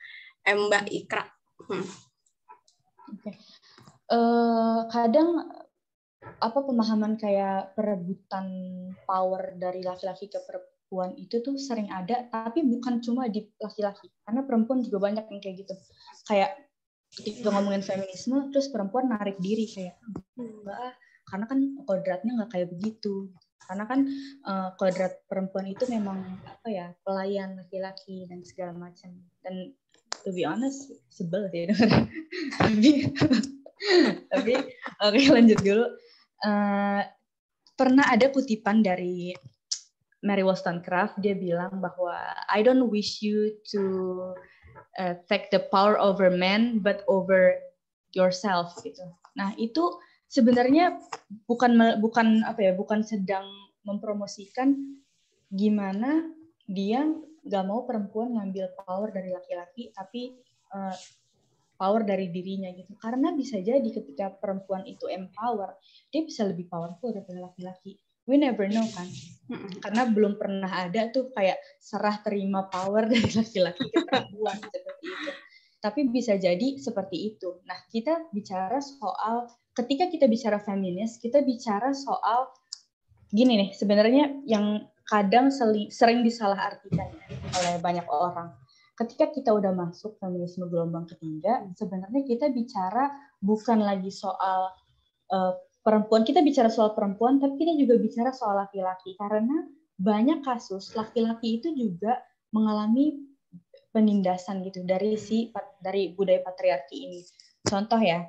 eh, Mbak Ikra. Hmm. Oke. Okay. Uh, kadang apa pemahaman kayak perebutan power dari laki-laki ke perempuan itu tuh sering ada, tapi bukan cuma di laki-laki, karena perempuan juga banyak yang kayak gitu. Kayak ketika ngomongin feminisme, terus perempuan narik diri kayak enggak, karena kan kodratnya nggak kayak begitu. Karena kan uh, kodrat perempuan itu memang apa ya, pelayan laki-laki dan segala macam. Dan to be honest, sebel sih dengar. tapi tapi oke okay, lanjut dulu. Uh, pernah ada kutipan dari Mary Wollstonecraft, dia bilang bahwa I don't wish you to uh, take the power over men but over yourself gitu. Nah, itu sebenarnya bukan bukan apa ya, bukan sedang mempromosikan gimana dia nggak mau perempuan ngambil power dari laki-laki, tapi uh, power dari dirinya gitu. Karena bisa jadi ketika perempuan itu empower, dia bisa lebih powerful daripada laki-laki. We never know kan. Karena belum pernah ada tuh kayak serah terima power dari laki-laki ke perempuan seperti itu. Tapi bisa jadi seperti itu. Nah, kita bicara soal, ketika kita bicara feminis, kita bicara soal gini nih, sebenarnya yang kadang sering disalahartikan oleh banyak orang. Ketika kita udah masuk feminisme gelombang ketiga, sebenarnya kita bicara bukan lagi soal uh, perempuan, kita bicara soal perempuan, tapi kita juga bicara soal laki-laki. Karena banyak kasus laki-laki itu juga mengalami penindasan gitu dari si dari budaya patriarki ini. Contoh ya,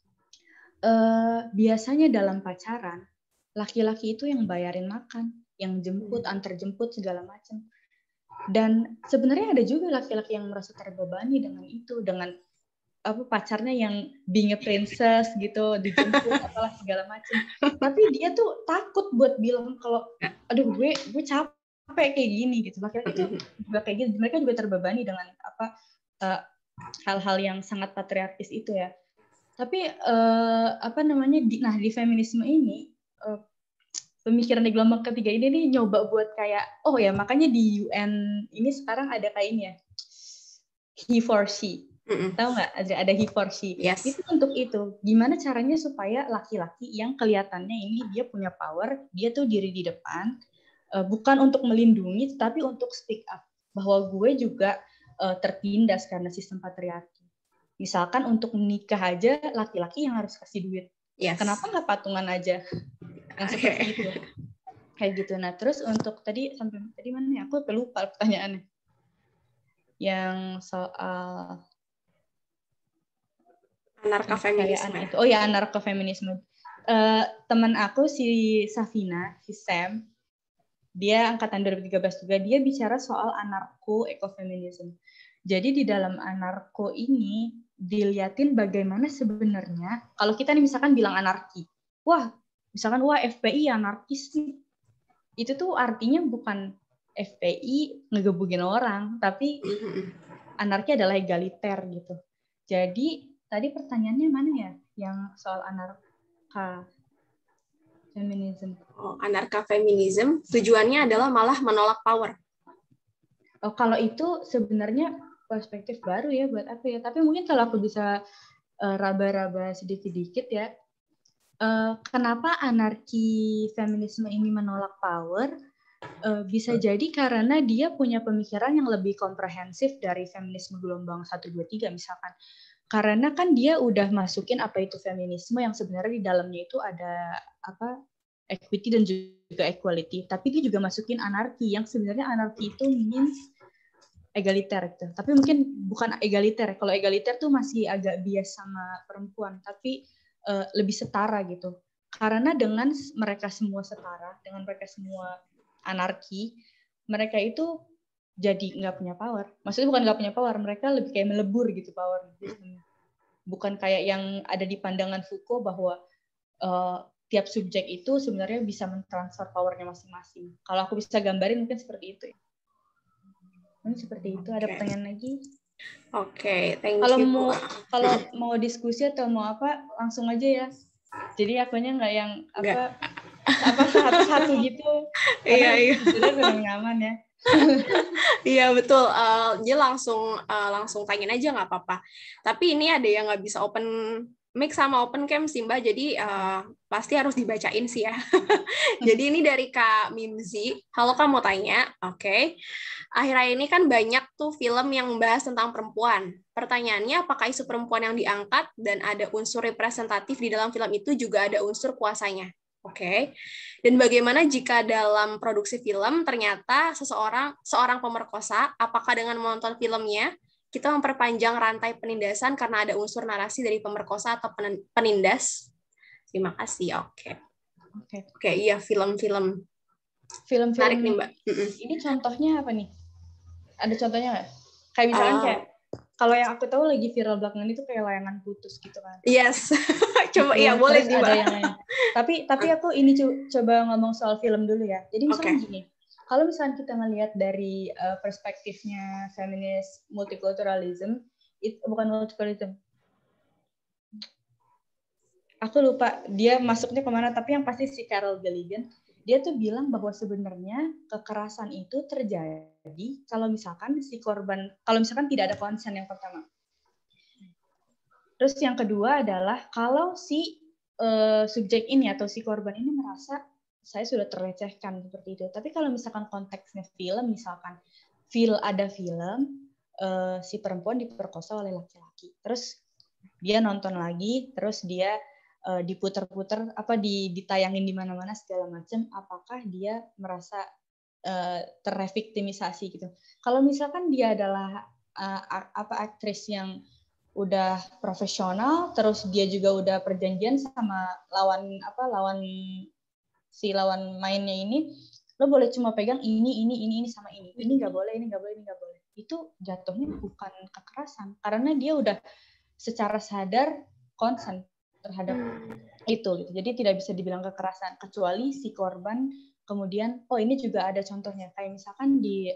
uh, biasanya dalam pacaran, laki-laki itu yang bayarin makan, yang jemput, antar jemput, segala macam. Dan sebenarnya ada juga laki-laki yang merasa terbebani dengan itu, dengan apa pacarnya yang being a princess gitu, dijemput apalah segala macam. Tapi dia tuh takut buat bilang kalau aduh gue gue capek kayak gini gitu. Laki-laki tuh juga kayak gitu, mereka juga terbebani dengan apa uh, hal-hal yang sangat patriarkis itu ya. Tapi uh, apa namanya di, nah di feminisme ini uh, pemikiran di gelombang ketiga ini nih nyoba buat kayak, oh ya makanya di U N ini sekarang ada kayak ini ya, he for she. Mm-mm. Tahu nggak ada ada he for she? Yes. Itu untuk itu. Gimana caranya supaya laki-laki yang kelihatannya ini dia punya power, dia tuh diri di depan, uh, bukan untuk melindungi, tapi untuk speak up. Bahwa gue juga uh, tertindas karena sistem patriarki. Misalkan untuk menikah aja, laki-laki yang harus kasih duit. Yes. Kenapa nggak patungan aja? Yang seperti itu. Kayak gitu. Nah, terus untuk tadi, sampai tadi mana ya? Aku lupa pertanyaannya. Yang soal anarkofeminisme itu. Oh ya, anarkofeminisme. Uh, teman aku si Safina, si Sam, dia angkatan dua ribu tiga belas juga, dia bicara soal anarko-ekofeminisme. Jadi di dalam anarko ini dilihatin bagaimana sebenarnya kalau kita nih misalkan bilang anarki. Wah, misalkan wah F P I anarkis sih. Itu tuh artinya bukan F P I ngegebukin orang, tapi anarki adalah egaliter gitu. Jadi tadi pertanyaannya mana ya? Yang soal anarka feminism. Oh, anarka feminism tujuannya adalah malah menolak power. Oh, kalau itu sebenarnya perspektif baru ya buat aku ya. Tapi mungkin kalau aku bisa uh, raba-raba sedikit-sedikit ya. Uh, kenapa anarki feminisme ini menolak power? Uh, bisa jadi karena dia punya pemikiran yang lebih komprehensif dari feminisme gelombang satu, dua, tiga misalkan. Karena kan dia udah masukin apa itu feminisme yang sebenarnya di dalamnya itu ada apa equity dan juga equality. Tapi dia juga masukin anarki yang sebenarnya anarki itu means egaliter gitu. Tapi mungkin bukan egaliter. Kalau egaliter tuh masih agak bias sama perempuan, tapi uh, lebih setara gitu. Karena dengan mereka semua setara, dengan mereka semua anarki, mereka itu jadi nggak punya power. Maksudnya bukan nggak punya power, mereka lebih kayak melebur gitu power. Bukan kayak yang ada di pandangan Foucault bahwa uh, tiap subjek itu sebenarnya bisa mentransfer powernya masing-masing. Kalau aku bisa gambarin mungkin seperti itu ya. Mungkin seperti itu. Ada okay. Pertanyaan lagi? Oke, okay, thank kalau you. Mau, kalau mau diskusi atau mau apa, langsung aja ya. Jadi akunya nggak yang apa, apa satu-satu gitu. Iya, iya. Jujurnya kurang nyaman ya. Iya betul, uh, dia langsung uh, langsung tanyain aja nggak apa-apa. Tapi ini ada yang nggak bisa open mic sama open cam sih Mbak, jadi uh, pasti harus dibacain sih ya. Jadi ini dari Kak Mimzi. Halo Kak, mau tanya, oke. Okay. Akhir-akhir ini kan banyak tuh film yang membahas tentang perempuan. Pertanyaannya, apakah isu perempuan yang diangkat dan ada unsur representatif di dalam film itu juga ada unsur kuasanya? Oke. Okay. Dan bagaimana jika dalam produksi film ternyata seseorang seorang pemerkosa, apakah dengan menonton filmnya kita memperpanjang rantai penindasan karena ada unsur narasi dari pemerkosa atau penindas? Terima kasih. Oke. Okay. Oke. Okay. Oke, okay, iya film-film. Film-film menarik nih, Mbak. Ini contohnya apa nih? Ada contohnya nggak? Kayak misalkan uh, kayak kalau yang aku tahu lagi viral belakangan itu kayak Layangan Putus gitu kan. Yes. Coba gitu, ya boleh sih, Mbak. Yang tapi tapi aku ini coba ngomong soal film dulu ya. Jadi misalnya okay. gini. Kalau misalnya kita ngelihat dari uh, perspektifnya feminis multiculturalism, itu bukan multiculturalism. Aku lupa dia masuknya kemana, tapi yang pasti si Carol Gilligan, dia tuh bilang bahwa sebenarnya kekerasan itu terjadi kalau misalkan si korban, kalau misalkan tidak ada konsen yang pertama. Terus yang kedua adalah kalau si uh, subjek ini atau si korban ini merasa saya sudah terlecehkan seperti itu. Tapi kalau misalkan konteksnya film, misalkan feel ada film uh, si perempuan diperkosa oleh laki-laki, terus dia nonton lagi, terus dia uh, diputer-puter, apa di, ditayangin di mana-mana segala macam, apakah dia merasa uh, terreviktimisasi gitu? Kalau misalkan dia adalah uh, apa aktris yang udah profesional, terus dia juga udah perjanjian sama lawan apa lawan si lawan mainnya ini, lo boleh cuma pegang ini, ini, ini, ini sama ini. Ini nggak boleh, ini nggak boleh, ini nggak boleh. Itu jatuhnya bukan kekerasan. Karena dia udah secara sadar konsen terhadap itu. Gitu. Jadi tidak bisa dibilang kekerasan. Kecuali si korban kemudian, oh ini juga ada contohnya. Kayak misalkan di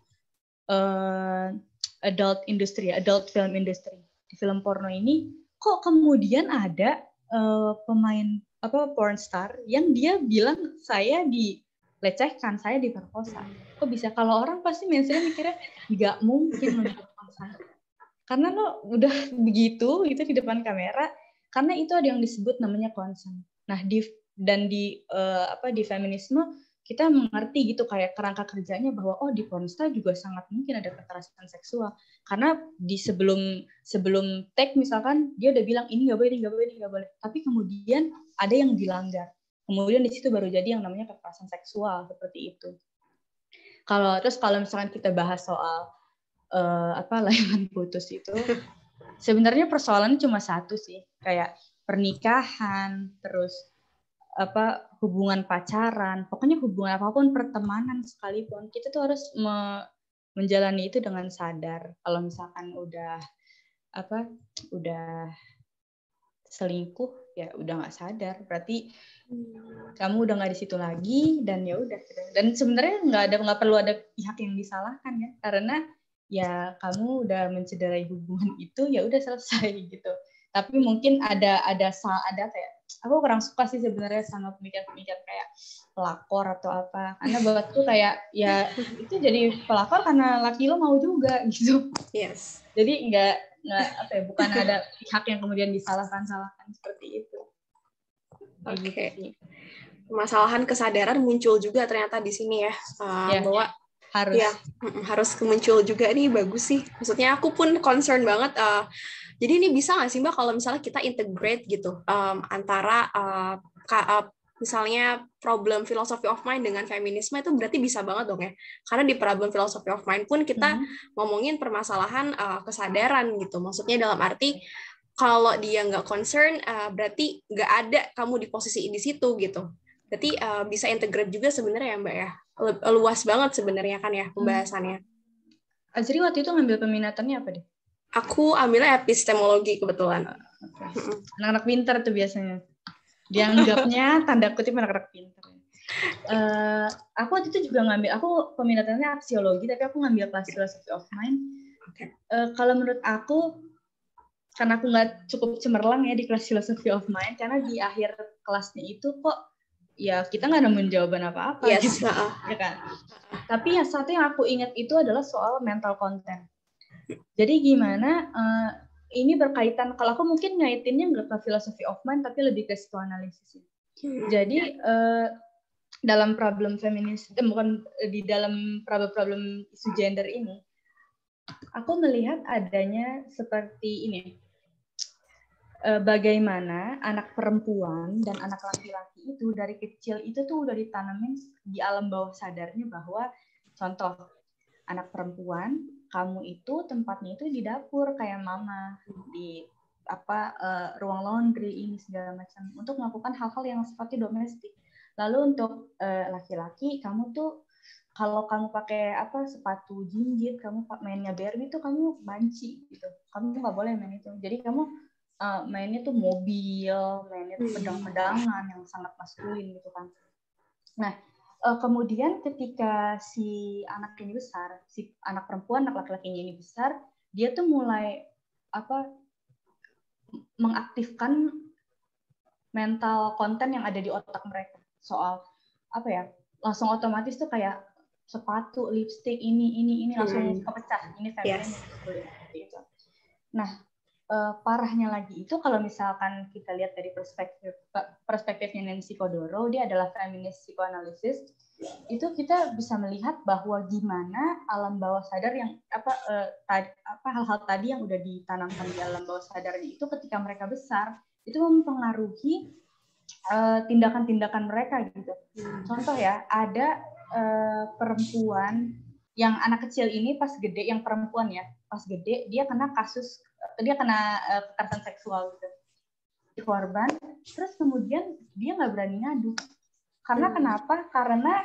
uh, adult industry, adult film industry. Di film porno ini, kok kemudian ada uh, pemain apa porn star yang dia bilang saya dilecehkan, saya diperkosa. Kok bisa? Kalau orang pasti mainstream mikirnya nggak mungkin memperkosa. Karena lo udah begitu itu di depan kamera, karena itu ada yang disebut namanya consent. Nah, di dan di uh, apa di feminisme kita mengerti gitu kayak kerangka kerjanya bahwa oh di pornstar juga sangat mungkin ada kekerasan seksual. Karena di sebelum sebelum tag misalkan dia udah bilang ini nggak boleh, ini nggak boleh, ini nggak boleh. Tapi kemudian ada yang dilanggar. Kemudian di situ baru jadi yang namanya kekerasan seksual seperti itu. Kalau terus kalau misalkan kita bahas soal uh, apa Layangan Putus itu, sebenarnya persoalannya cuma satu sih, kayak pernikahan, terus apa hubungan pacaran, pokoknya hubungan apapun, pertemanan sekalipun, kita tuh harus me- menjalani itu dengan sadar. Kalau misalkan udah apa udah selingkuh ya udah nggak sadar, berarti hmm. kamu udah nggak di situ lagi dan ya udah. Dan sebenarnya nggak ada nggak perlu ada pihak yang disalahkan ya, karena ya kamu udah mencederai hubungan itu ya udah selesai gitu. Tapi mungkin ada ada ada kayak aku kurang suka sih sebenarnya sama pemikiran-pemikiran kayak pelakor atau apa, karena buatku kayak ya itu jadi pelakor karena laki lo mau juga gitu. Yes. Jadi nggak nggak apa ya, bukan ada pihak yang kemudian disalahkan-salahkan seperti itu. Oke. Okay. Gitu. Permasalahan kesadaran muncul juga ternyata di sini ya, uh, ya bahwa harus ya harus muncul juga nih, bagus sih. Maksudnya aku pun concern banget. Uh, jadi ini bisa nggak sih Mbak kalau misalnya kita integrate gitu um, antara uh, ka, uh, misalnya problem philosophy of mind dengan feminisme, itu berarti bisa banget dong ya. Karena di problem philosophy of mind pun kita hmm. ngomongin permasalahan uh, kesadaran gitu. Maksudnya dalam arti kalau dia nggak concern, uh, berarti nggak ada kamu di posisi di situ gitu. Berarti uh, bisa integrate juga sebenarnya ya Mbak ya. Luas banget sebenarnya kan ya pembahasannya. Azri waktu itu ngambil peminatannya apa deh? Aku ambilnya epistemologi kebetulan. Okay. Anak-anak pintar tuh biasanya. Dianggapnya tanda kutip anak-anak pintar. Uh, aku waktu itu juga ngambil, aku peminatannya aksiologi, tapi aku ngambil kelas philosophy of mind. Okay. Uh, kalau menurut aku, karena aku nggak cukup cemerlang ya di kelas philosophy of mind, karena di akhir kelasnya itu kok ya kita nggak nemuin jawaban apa-apa yes, gitu, uh, ya kan. Tapi yang satu yang aku ingat itu adalah soal mental content. Jadi gimana uh, ini berkaitan, kalau aku mungkin ngaitinnya nggak ke philosophy of mind, tapi lebih ke psikoanalisis. Jadi uh, dalam problem feminis, eh, bukan di dalam problem-problem isu gender ini, aku melihat adanya seperti ini, uh, bagaimana anak perempuan dan anak laki-laki itu dari kecil itu tuh udah ditanamin di alam bawah sadarnya bahwa, contoh, anak perempuan, kamu itu tempatnya itu di dapur kayak mama, di apa uh, ruang laundry ini segala macam untuk melakukan hal-hal yang sifatnya domestik. Lalu untuk uh, laki-laki, kamu tuh kalau kamu pakai apa sepatu jinjit, kamu mainnya Barbie tuh kamu banci gitu. Kamu nggak boleh main itu. Jadi kamu uh, mainnya tuh mobil, mainnya tuh pedang-pedangan yang sangat maskulin gitu kan. Nah, Uh, kemudian ketika si anak ini besar, si anak perempuan, anak laki-lakinya ini besar, dia tuh mulai apa mengaktifkan mental konten yang ada di otak mereka soal apa ya, langsung otomatis tuh kayak sepatu, lipstick, ini, ini, ini langsung hmm. kepecah, ini feminin, yes. Gitu. Nah, uh, parahnya lagi itu kalau misalkan kita lihat dari perspektif perspektifnya Nancy Kodoro, dia adalah feminis psikoanalisis. Itu kita bisa melihat bahwa gimana alam bawah sadar yang apa uh, tad, apa hal-hal tadi yang udah ditanamkan di alam bawah sadarnya itu ketika mereka besar itu mempengaruhi uh, tindakan-tindakan mereka gitu. Contoh ya, ada uh, perempuan yang anak kecil ini pas gede, yang perempuan ya, pas gede dia kena kasus, dia kena uh, kekerasan seksual gitu. Di korban, terus kemudian dia nggak berani ngadu. Karena hmm. kenapa? Karena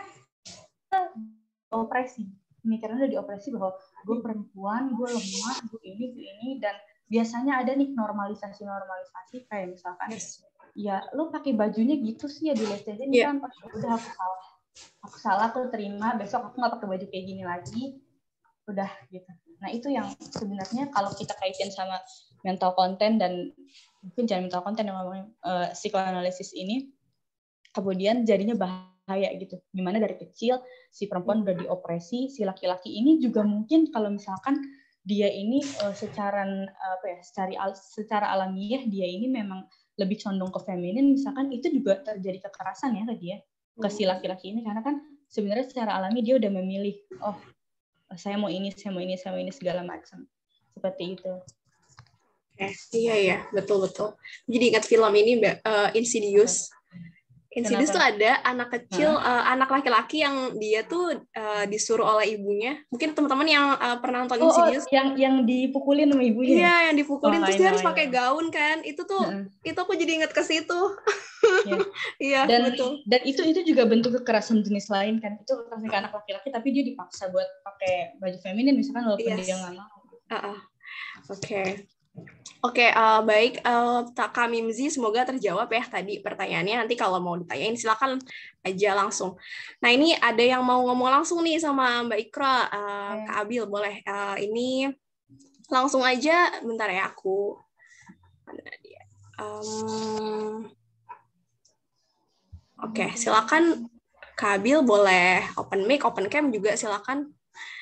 opresi. Pemikirannya udah diopresi bahwa gue perempuan, gue lemah, gue ini, gue ini, dan biasanya ada nih normalisasi-normalisasi kayak misalkan, yes. ya lo pakai bajunya gitu sih ya dilecehin yeah. kan, oh, udah aku salah, aku salah tuh terima, besok aku nggak pakai baju kayak gini lagi, udah gitu. Nah itu yang sebenarnya kalau kita kaitin sama mental content dan mungkin jangan mental content yang ngomongin uh, psikoanalisis ini, kemudian jadinya bahaya gitu. Gimana dari kecil si perempuan udah diopresi, si laki-laki ini juga mungkin kalau misalkan dia ini uh, secara apa ya, secara secara alamiah dia ini memang lebih condong ke feminin, misalkan itu juga terjadi kekerasan ya ke dia, ke si laki-laki ini, karena kan sebenarnya secara alami dia udah memilih, oh saya mau ini, saya mau ini, saya mau ini segala macam. Seperti itu. Eh, iya ya, betul betul. Jadi ingat film ini Mbak, uh, Insidious. Insidious tuh ada anak kecil, uh, anak laki-laki yang dia tuh uh, disuruh oleh ibunya. Mungkin teman-teman yang uh, pernah nonton oh, Insidious. Oh, yang yang dipukulin sama ibunya. Iya, yang dipukulin oh, terus dia harus pakai gaun kan. Itu tuh, uh-uh. itu aku jadi ingat ke situ. Iya, yeah. dan betul. Dan itu itu juga bentuk kekerasan jenis lain kan. Itu kekerasan ke anak laki-laki, tapi dia dipaksa buat pakai baju feminin misalkan walaupun yes. dia nggak mau. Uh-uh. Oke. Okay. Oke, okay, uh, baik, uh, Kak Mimzi, semoga terjawab ya tadi pertanyaannya. Nanti kalau mau ditanyain, silakan aja langsung. Nah, ini ada yang mau ngomong langsung nih sama Mbak Ikra, uh, okay. Kak Abil, boleh. Uh, ini langsung aja, bentar ya, aku. Mana dia? Um, Oke, okay, silakan Kak Abil, boleh open mic, open cam juga, silakan.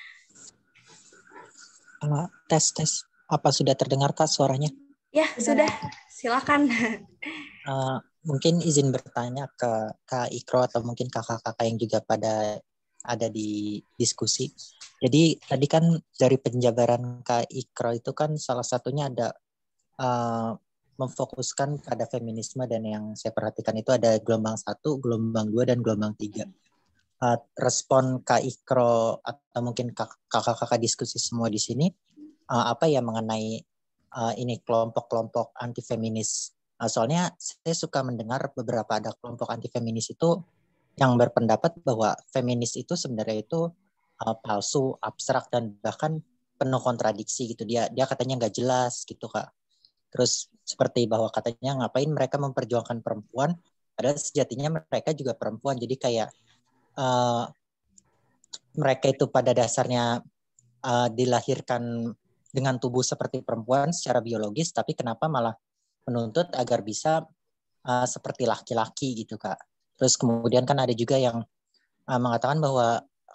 Uh, tes, tes. Apa sudah terdengar Kak suaranya? Ya, sudah. Silakan. Uh, mungkin izin bertanya ke Kak Ikro atau mungkin kakak-kakak yang juga pada ada di diskusi. Jadi tadi kan dari penjabaran Kak Ikro itu kan salah satunya ada uh, memfokuskan pada feminisme, dan yang saya perhatikan itu ada gelombang satu, gelombang dua, dan gelombang tiga. Uh, respon Kak Ikro atau mungkin kakak-kakak diskusi semua di sini, Uh, apa ya mengenai uh, ini kelompok-kelompok anti feminis. Uh, soalnya saya suka mendengar beberapa ada kelompok anti feminis itu yang berpendapat bahwa feminis itu sebenarnya itu uh, palsu, abstrak, dan bahkan penuh kontradiksi gitu. Dia dia katanya nggak jelas gitu Kak. Terus seperti bahwa katanya ngapain mereka memperjuangkan perempuan, padahal sejatinya mereka juga perempuan. Jadi kayak uh, mereka itu pada dasarnya uh, dilahirkan dengan tubuh seperti perempuan secara biologis, tapi kenapa malah menuntut agar bisa uh, seperti laki-laki gitu Kak. Terus kemudian kan ada juga yang uh, mengatakan bahwa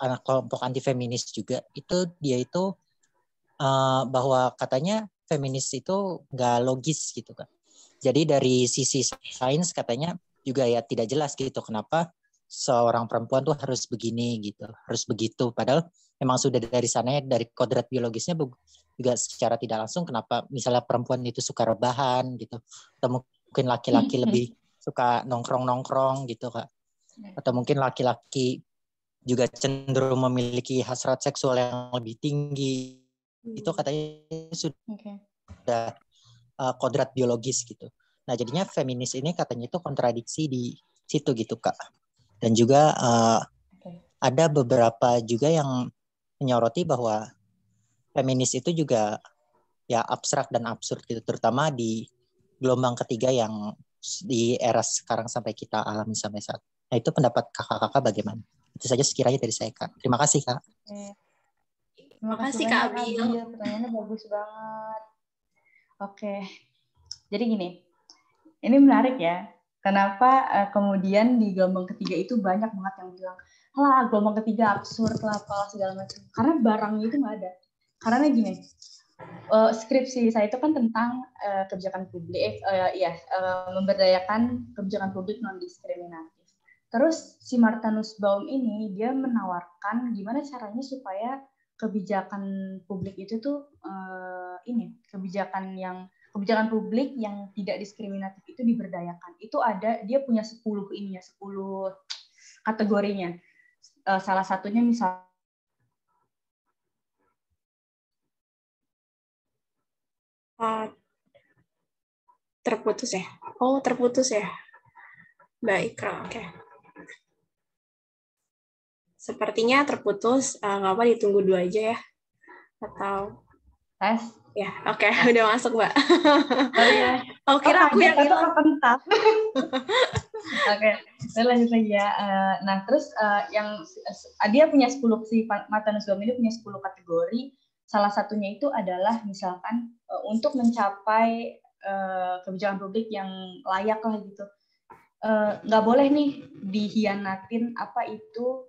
anak kelompok anti feminis juga itu dia itu uh, bahwa katanya feminis itu nggak logis gitu kan. Jadi dari sisi sains katanya juga ya tidak jelas gitu kenapa seorang perempuan tuh harus begini gitu, harus begitu. Padahal memang sudah dari sananya dari kodrat biologisnya juga secara tidak langsung kenapa misalnya perempuan itu suka rebahan gitu, atau mungkin laki-laki lebih suka nongkrong-nongkrong gitu Kak. Atau mungkin laki-laki juga cenderung memiliki hasrat seksual yang lebih tinggi. Itu katanya sudah okay. uh, kodrat biologis gitu. Nah jadinya feminis ini katanya itu kontradiksi di situ gitu Kak. Dan juga uh, okay. ada beberapa juga yang menyoroti bahwa feminis itu juga ya abstrak dan absurd gitu, terutama di gelombang ketiga yang di era sekarang sampai kita alami sampai saat. Nah itu pendapat kakak-kakak bagaimana? Itu saja sekiranya dari saya Kak. Terima kasih Kak. Okay. Terima kasih Kak Abil. Pertanyaannya bagus banget. Oke, jadi gini, ini menarik ya. Kenapa uh, kemudian di gelombang ketiga itu banyak banget yang bilang, lah gelombang ketiga absurd lah, apalah segala macam. Karena barangnya itu nggak ada. Karena gini, uh, skripsi saya itu kan tentang uh, kebijakan publik, uh, ya uh, memberdayakan kebijakan publik non diskriminatif. Terus si Martha Nussbaum ini dia menawarkan gimana caranya supaya kebijakan publik itu tuh uh, ini kebijakan yang kebijakan publik yang tidak diskriminatif itu diberdayakan. Itu ada dia punya sepuluh ininya, sepuluh kategorinya. Uh, salah satunya misal uh, terputus ya. Oh, terputus ya. Mbak Ikra, oke. Okay. Sepertinya terputus, uh, nggak apa ditunggu dulu aja ya. Atau tes? Ya, oke, okay. Udah masuk Mbak. Oh iya. Oh, kira oh, aku yang hilang. Oke, okay. Kita lanjut lagi ya. Uh, nah, terus uh, yang uh, dia punya sepuluh, si Martha Nussbaum ini punya sepuluh kategori. Salah satunya itu adalah misalkan uh, untuk mencapai uh, kebijakan publik yang layak lah gitu. Uh, nggak boleh nih dihianatin apa itu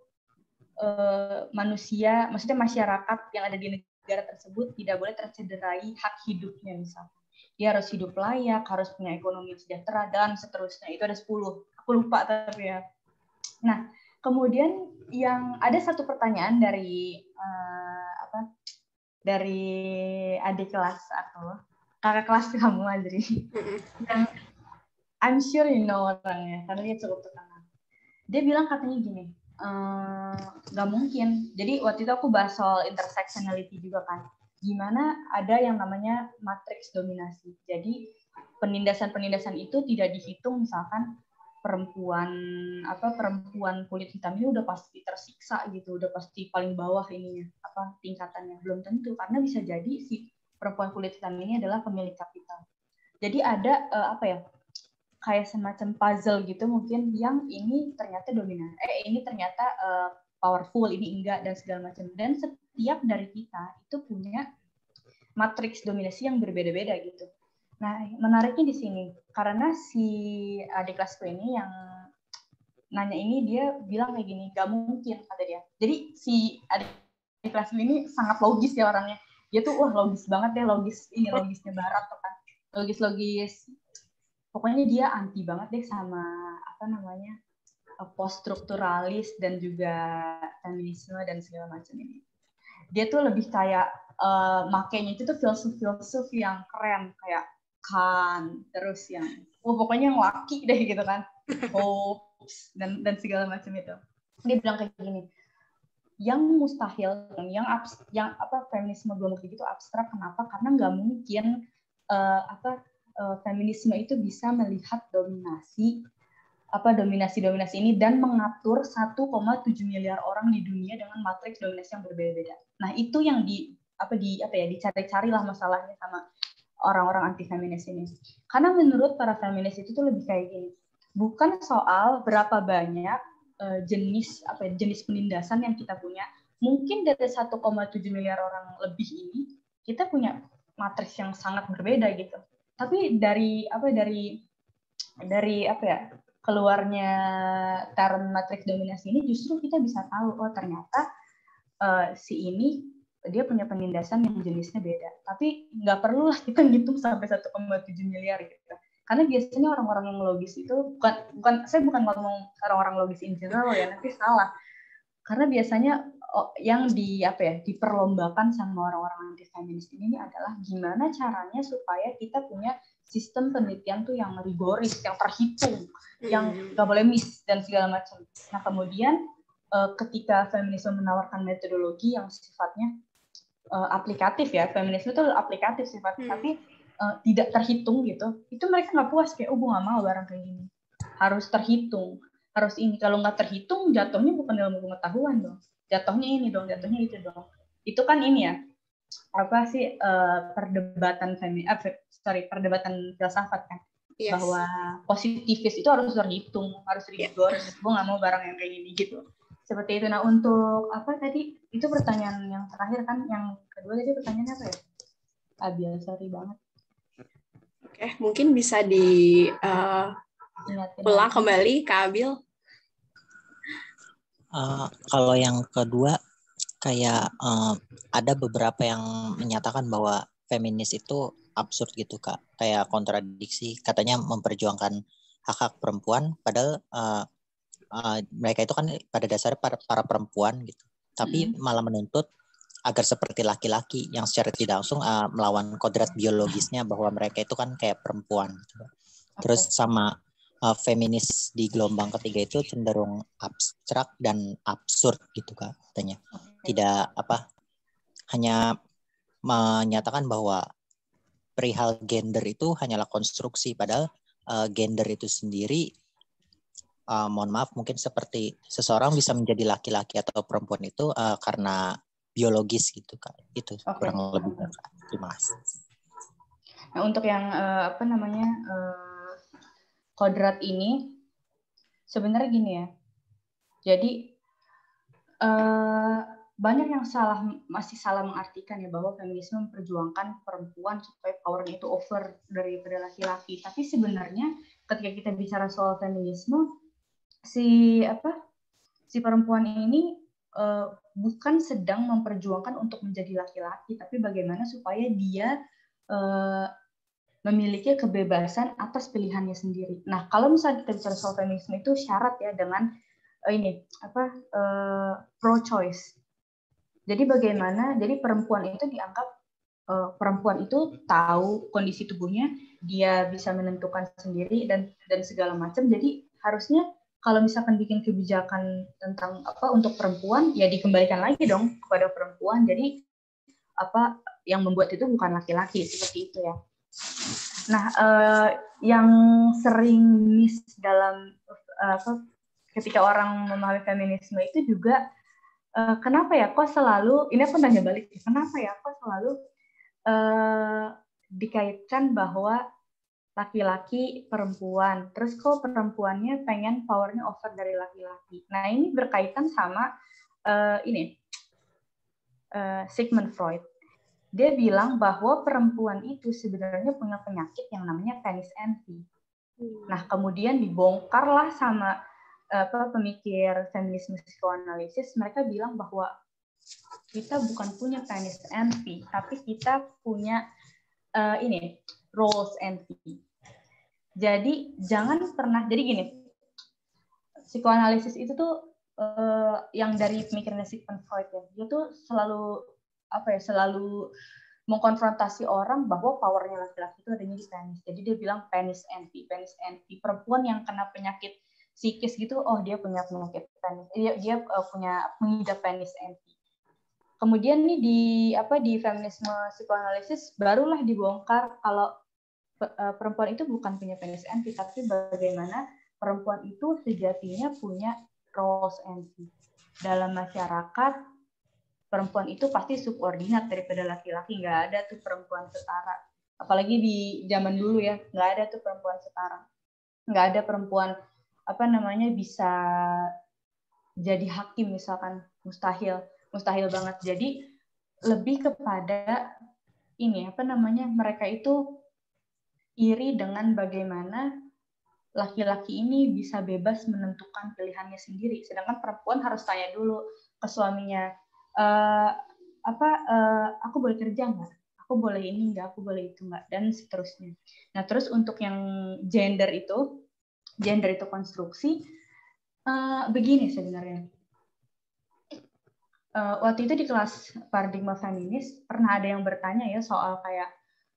uh, manusia, maksudnya masyarakat yang ada di negara negara tersebut tidak boleh tercederai hak hidupnya misalnya. Dia harus hidup layak, harus punya ekonomi sejahtera, dan seterusnya. Itu ada sepuluh. Aku lupa tapi ya. Nah, kemudian yang ada satu pertanyaan dari uh, apa? Dari adik kelas aku, kakak kelas kamu Adri. Yang I'm sure you know orangnya, karena dia cukup terkenal. Dia bilang katanya gini, nggak uh, mungkin. Jadi waktu itu aku bahas soal intersectionality juga kan. Gimana ada yang namanya matriks dominasi. Jadi penindasan-penindasan itu tidak dihitung misalkan perempuan apa perempuan kulit hitam ini udah pasti tersiksa gitu, udah pasti paling bawah ininya apa tingkatannya. Belum tentu, karena bisa jadi si perempuan kulit hitam ini adalah pemilik kapital. Jadi ada uh, apa ya? Kayak semacam puzzle gitu mungkin yang ini ternyata dominan, eh ini ternyata uh, powerful, ini enggak, dan segala macam. Dan setiap dari kita itu punya matriks dominasi yang berbeda-beda gitu. Nah, menariknya di sini karena si adik kelasku ini yang nanya ini dia bilang kayak gini, nggak mungkin kata dia. Jadi si adik kelasku ini sangat logis ya orangnya. Dia tuh wah logis banget deh, logis ini logisnya barat tuh kan, logis-logis. Pokoknya dia anti banget deh sama apa namanya post strukturalis dan juga feminisme dan segala macam ini. Dia tuh lebih kayak uh, makainya itu tuh filsuf-filsuf yang keren kayak Kant, terus yang oh pokoknya yang laki deh gitu kan, Hobbes dan dan segala macam itu. Dia bilang kayak gini, yang mustahil, yang abs, yang apa feminisme belum kayak gitu abstrak. Kenapa? Karena nggak mungkin uh, apa Uh, feminisme itu bisa melihat dominasi apa dominasi-dominasi ini dan mengatur satu koma tujuh miliar orang di dunia dengan matriks dominasi yang berbeda-beda. Nah, itu yang di apa di apa ya dicari-cari lah masalahnya sama orang-orang anti feminis ini. Karena menurut para feminis itu tuh lebih kayak gini. Bukan soal berapa banyak uh, jenis apa ya, jenis penindasan yang kita punya. Mungkin dari satu koma tujuh miliar orang lebih ini kita punya matriks yang sangat berbeda gitu. Tapi dari apa dari dari apa ya keluarnya term matriks dominasi ini justru kita bisa tahu oh ternyata uh, si ini dia punya penindasan yang jenisnya beda. Tapi nggak perlu lah kita ngitung sampai satu koma tujuh miliar gitu. Karena biasanya orang-orang yang logis itu bukan bukan saya bukan ngomong orang-orang logis in general ya, nanti salah. Karena biasanya oh, yang di apa ya diperlombakan sama orang-orang anti feminis ini adalah gimana caranya supaya kita punya sistem penelitian tuh yang rigoris, yang terhitung, hmm. yang nggak boleh miss dan segala macam. Nah kemudian ketika feminisme menawarkan metodologi yang sifatnya uh, aplikatif ya, feminisme itu aplikatif sifatnya, hmm. tapi uh, tidak terhitung gitu, itu mereka nggak puas kayak, oh gue nggak mau barang kayak gini, harus terhitung, harus ini. Kalau nggak terhitung, jatuhnya bukan ilmu pengetahuan dong, jatuhnya ini dong, jatuhnya itu dong. Itu kan ini ya, apa sih uh, perdebatan feminis, uh, sorry perdebatan filsafat kan, yes. bahwa positivis itu harus terhitung, harus rigoris, yes. gue nggak mau barang yang kayak gini gitu. Seperti itu. Nah untuk apa tadi itu pertanyaan yang terakhir kan, yang kedua tadi pertanyaannya apa ya? Abil, sorry banget. Oke, mungkin bisa di uh, ulang kembali Kak Abil. Uh, kalau yang kedua kayak uh, ada beberapa yang menyatakan bahwa feminis itu absurd gitu Kak, kayak kontradiksi, katanya memperjuangkan hak-hak perempuan padahal uh, Uh, mereka itu kan pada dasarnya para, para perempuan gitu, tapi hmm. malah menuntut agar seperti laki-laki yang secara tidak langsung uh, melawan kodrat biologisnya bahwa mereka itu kan kayak perempuan gitu. Terus sama uh, feminis di gelombang ketiga itu cenderung abstrak dan absurd gitu Kak, katanya. Tidak apa hanya menyatakan bahwa perihal gender itu hanyalah konstruksi, padahal uh, gender itu sendiri Uh, mohon maaf, mungkin seperti seseorang bisa menjadi laki-laki atau perempuan itu uh, karena biologis gitu Kak. Itu okay. kurang lebih Kak. Terima kasih. Nah untuk yang uh, apa namanya uh, kodrat ini sebenarnya gini ya. Jadi uh, banyak yang salah masih salah mengartikan ya bahwa feminisme memperjuangkan perempuan supaya powernya itu over daripada laki-laki. Tapi sebenarnya ketika kita bicara soal feminisme, si apa si perempuan ini uh, bukan sedang memperjuangkan untuk menjadi laki-laki, tapi bagaimana supaya dia uh, memiliki kebebasan atas pilihannya sendiri. Nah kalau misalnya kita bicara soal feminisme itu syarat ya dengan uh, ini apa uh, pro-choice. Jadi bagaimana jadi perempuan itu dianggap uh, perempuan itu tahu kondisi tubuhnya, dia bisa menentukan sendiri dan dan segala macam. Jadi harusnya kalau misalkan bikin kebijakan tentang apa untuk perempuan, ya dikembalikan lagi dong kepada perempuan. Jadi apa yang membuat itu bukan laki-laki, seperti itu ya. Nah, eh, yang sering miss dalam eh, apa ketika orang memahami feminisme itu juga eh, kenapa ya kok selalu ini aku nanya balik, kenapa ya kok selalu eh, dikaitkan bahwa laki-laki, perempuan. Terus kok perempuannya pengen powernya over dari laki-laki. Nah ini berkaitan sama uh, ini uh, Sigmund Freud. Dia bilang bahwa perempuan itu sebenarnya punya penyakit yang namanya penis envy. Nah kemudian dibongkarlah sama uh, pemikir feminisme psikoanalisis. Mereka bilang bahwa kita bukan punya penis envy, tapi kita punya uh, ini roles envy. Jadi jangan pernah, jadi gini, psikoanalisis itu tuh uh, yang dari pemikirannya Sigmund Freud ya, dia tuh selalu apa ya, selalu mengkonfrontasi orang bahwa powernya laki-laki itu adanya di penis. Jadi dia bilang penis envy, penis envy. Perempuan yang kena penyakit psikis gitu, oh dia punya penyakit penis, dia dia uh, punya mengidap penis envy. Kemudian nih di apa di feminisme psikoanalisis barulah dibongkar kalau perempuan itu bukan punya penis envy, tapi bagaimana perempuan itu sejatinya punya roles envy. Dalam masyarakat, perempuan itu pasti subordinat daripada laki-laki. Nggak ada tuh perempuan setara. Apalagi di zaman dulu ya, nggak ada tuh perempuan setara. Nggak ada perempuan apa namanya bisa jadi hakim misalkan, mustahil, mustahil banget. Jadi lebih kepada ini apa namanya mereka itu iri dengan bagaimana laki-laki ini bisa bebas menentukan pilihannya sendiri, sedangkan perempuan harus tanya dulu ke suaminya, uh, apa uh, aku boleh kerja nggak, aku boleh ini nggak, aku boleh itu nggak, dan seterusnya. Nah terus untuk yang gender itu, gender itu konstruksi, uh, begini sebenarnya. Uh, waktu itu di kelas paradigma feminis pernah ada yang bertanya ya soal kayak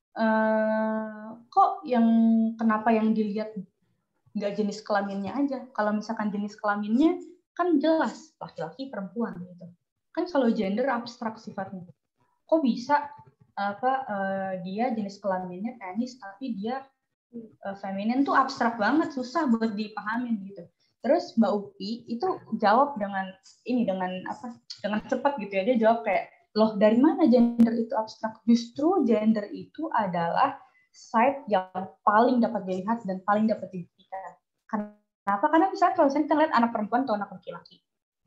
uh, kok yang kenapa yang dilihat nggak jenis kelaminnya aja, kalau misalkan jenis kelaminnya kan jelas laki-laki perempuan gitu kan, kalau gender abstrak sifatnya, kok bisa apa uh, dia jenis kelaminnya penis tapi dia uh, feminin tuh abstrak banget, susah buat dipahamin gitu. Terus Mbak Upi itu jawab dengan ini dengan apa? Dengan cepat gitu ya. Dia jawab kayak, loh dari mana gender itu abstrak? Justru gender itu adalah side yang paling dapat dilihat dan paling dapat dibuktikan. Kenapa? Karena misalnya kalau kita lihat anak perempuan atau anak laki-laki.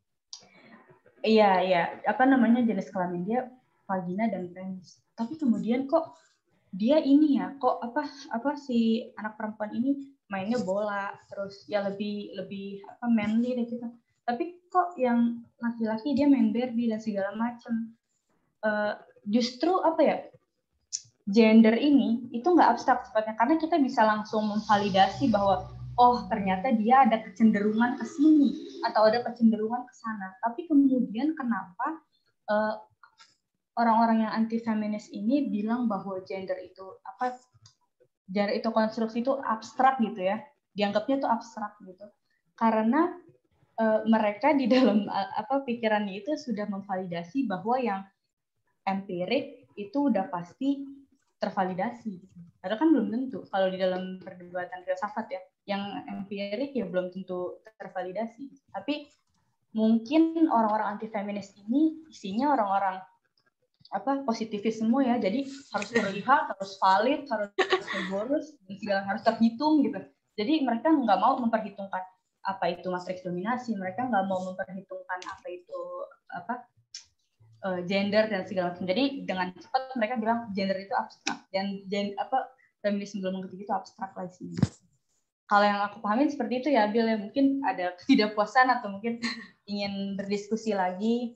Iya, iya. Apa namanya jenis kelamin dia vagina dan penis. Tapi kemudian kok dia ini ya, kok apa apa si anak perempuan ini mainnya bola, terus ya lebih lebih apa manly deh gitu. Tapi kok yang laki-laki dia main Barbie dan segala macam. Uh, justru apa ya, gender ini itu nggak abstrak sifatnya, karena kita bisa langsung memvalidasi bahwa oh ternyata dia ada kecenderungan ke sini atau ada kecenderungan ke sana. Tapi kemudian kenapa uh, orang-orang yang anti feminis ini bilang bahwa gender itu apa? Gender itu konstruksi itu abstrak gitu ya, dianggapnya itu abstrak gitu, karena e, mereka di dalam apa pikirannya itu sudah memvalidasi bahwa yang empirik itu udah pasti tervalidasi. Padahal kan belum tentu, kalau di dalam perdebatan filsafat ya, yang empirik ya belum tentu tervalidasi. Tapi mungkin orang-orang anti feminis ini isinya orang-orang apa positivis semua ya, jadi harus terlihat, harus valid, harus rigorous, dan segala harus terhitung gitu. Jadi mereka nggak mau memperhitungkan apa itu matriks dominasi, mereka nggak mau memperhitungkan apa itu apa uh, gender dan segala macam. Jadi dengan cepat mereka bilang gender itu abstrak dan gen, apa feminisme belum mengerti itu abstrak lah sih. Kalau yang aku pahamin seperti itu ya, Bill, ya mungkin ada ketidakpuasan atau mungkin ingin berdiskusi lagi.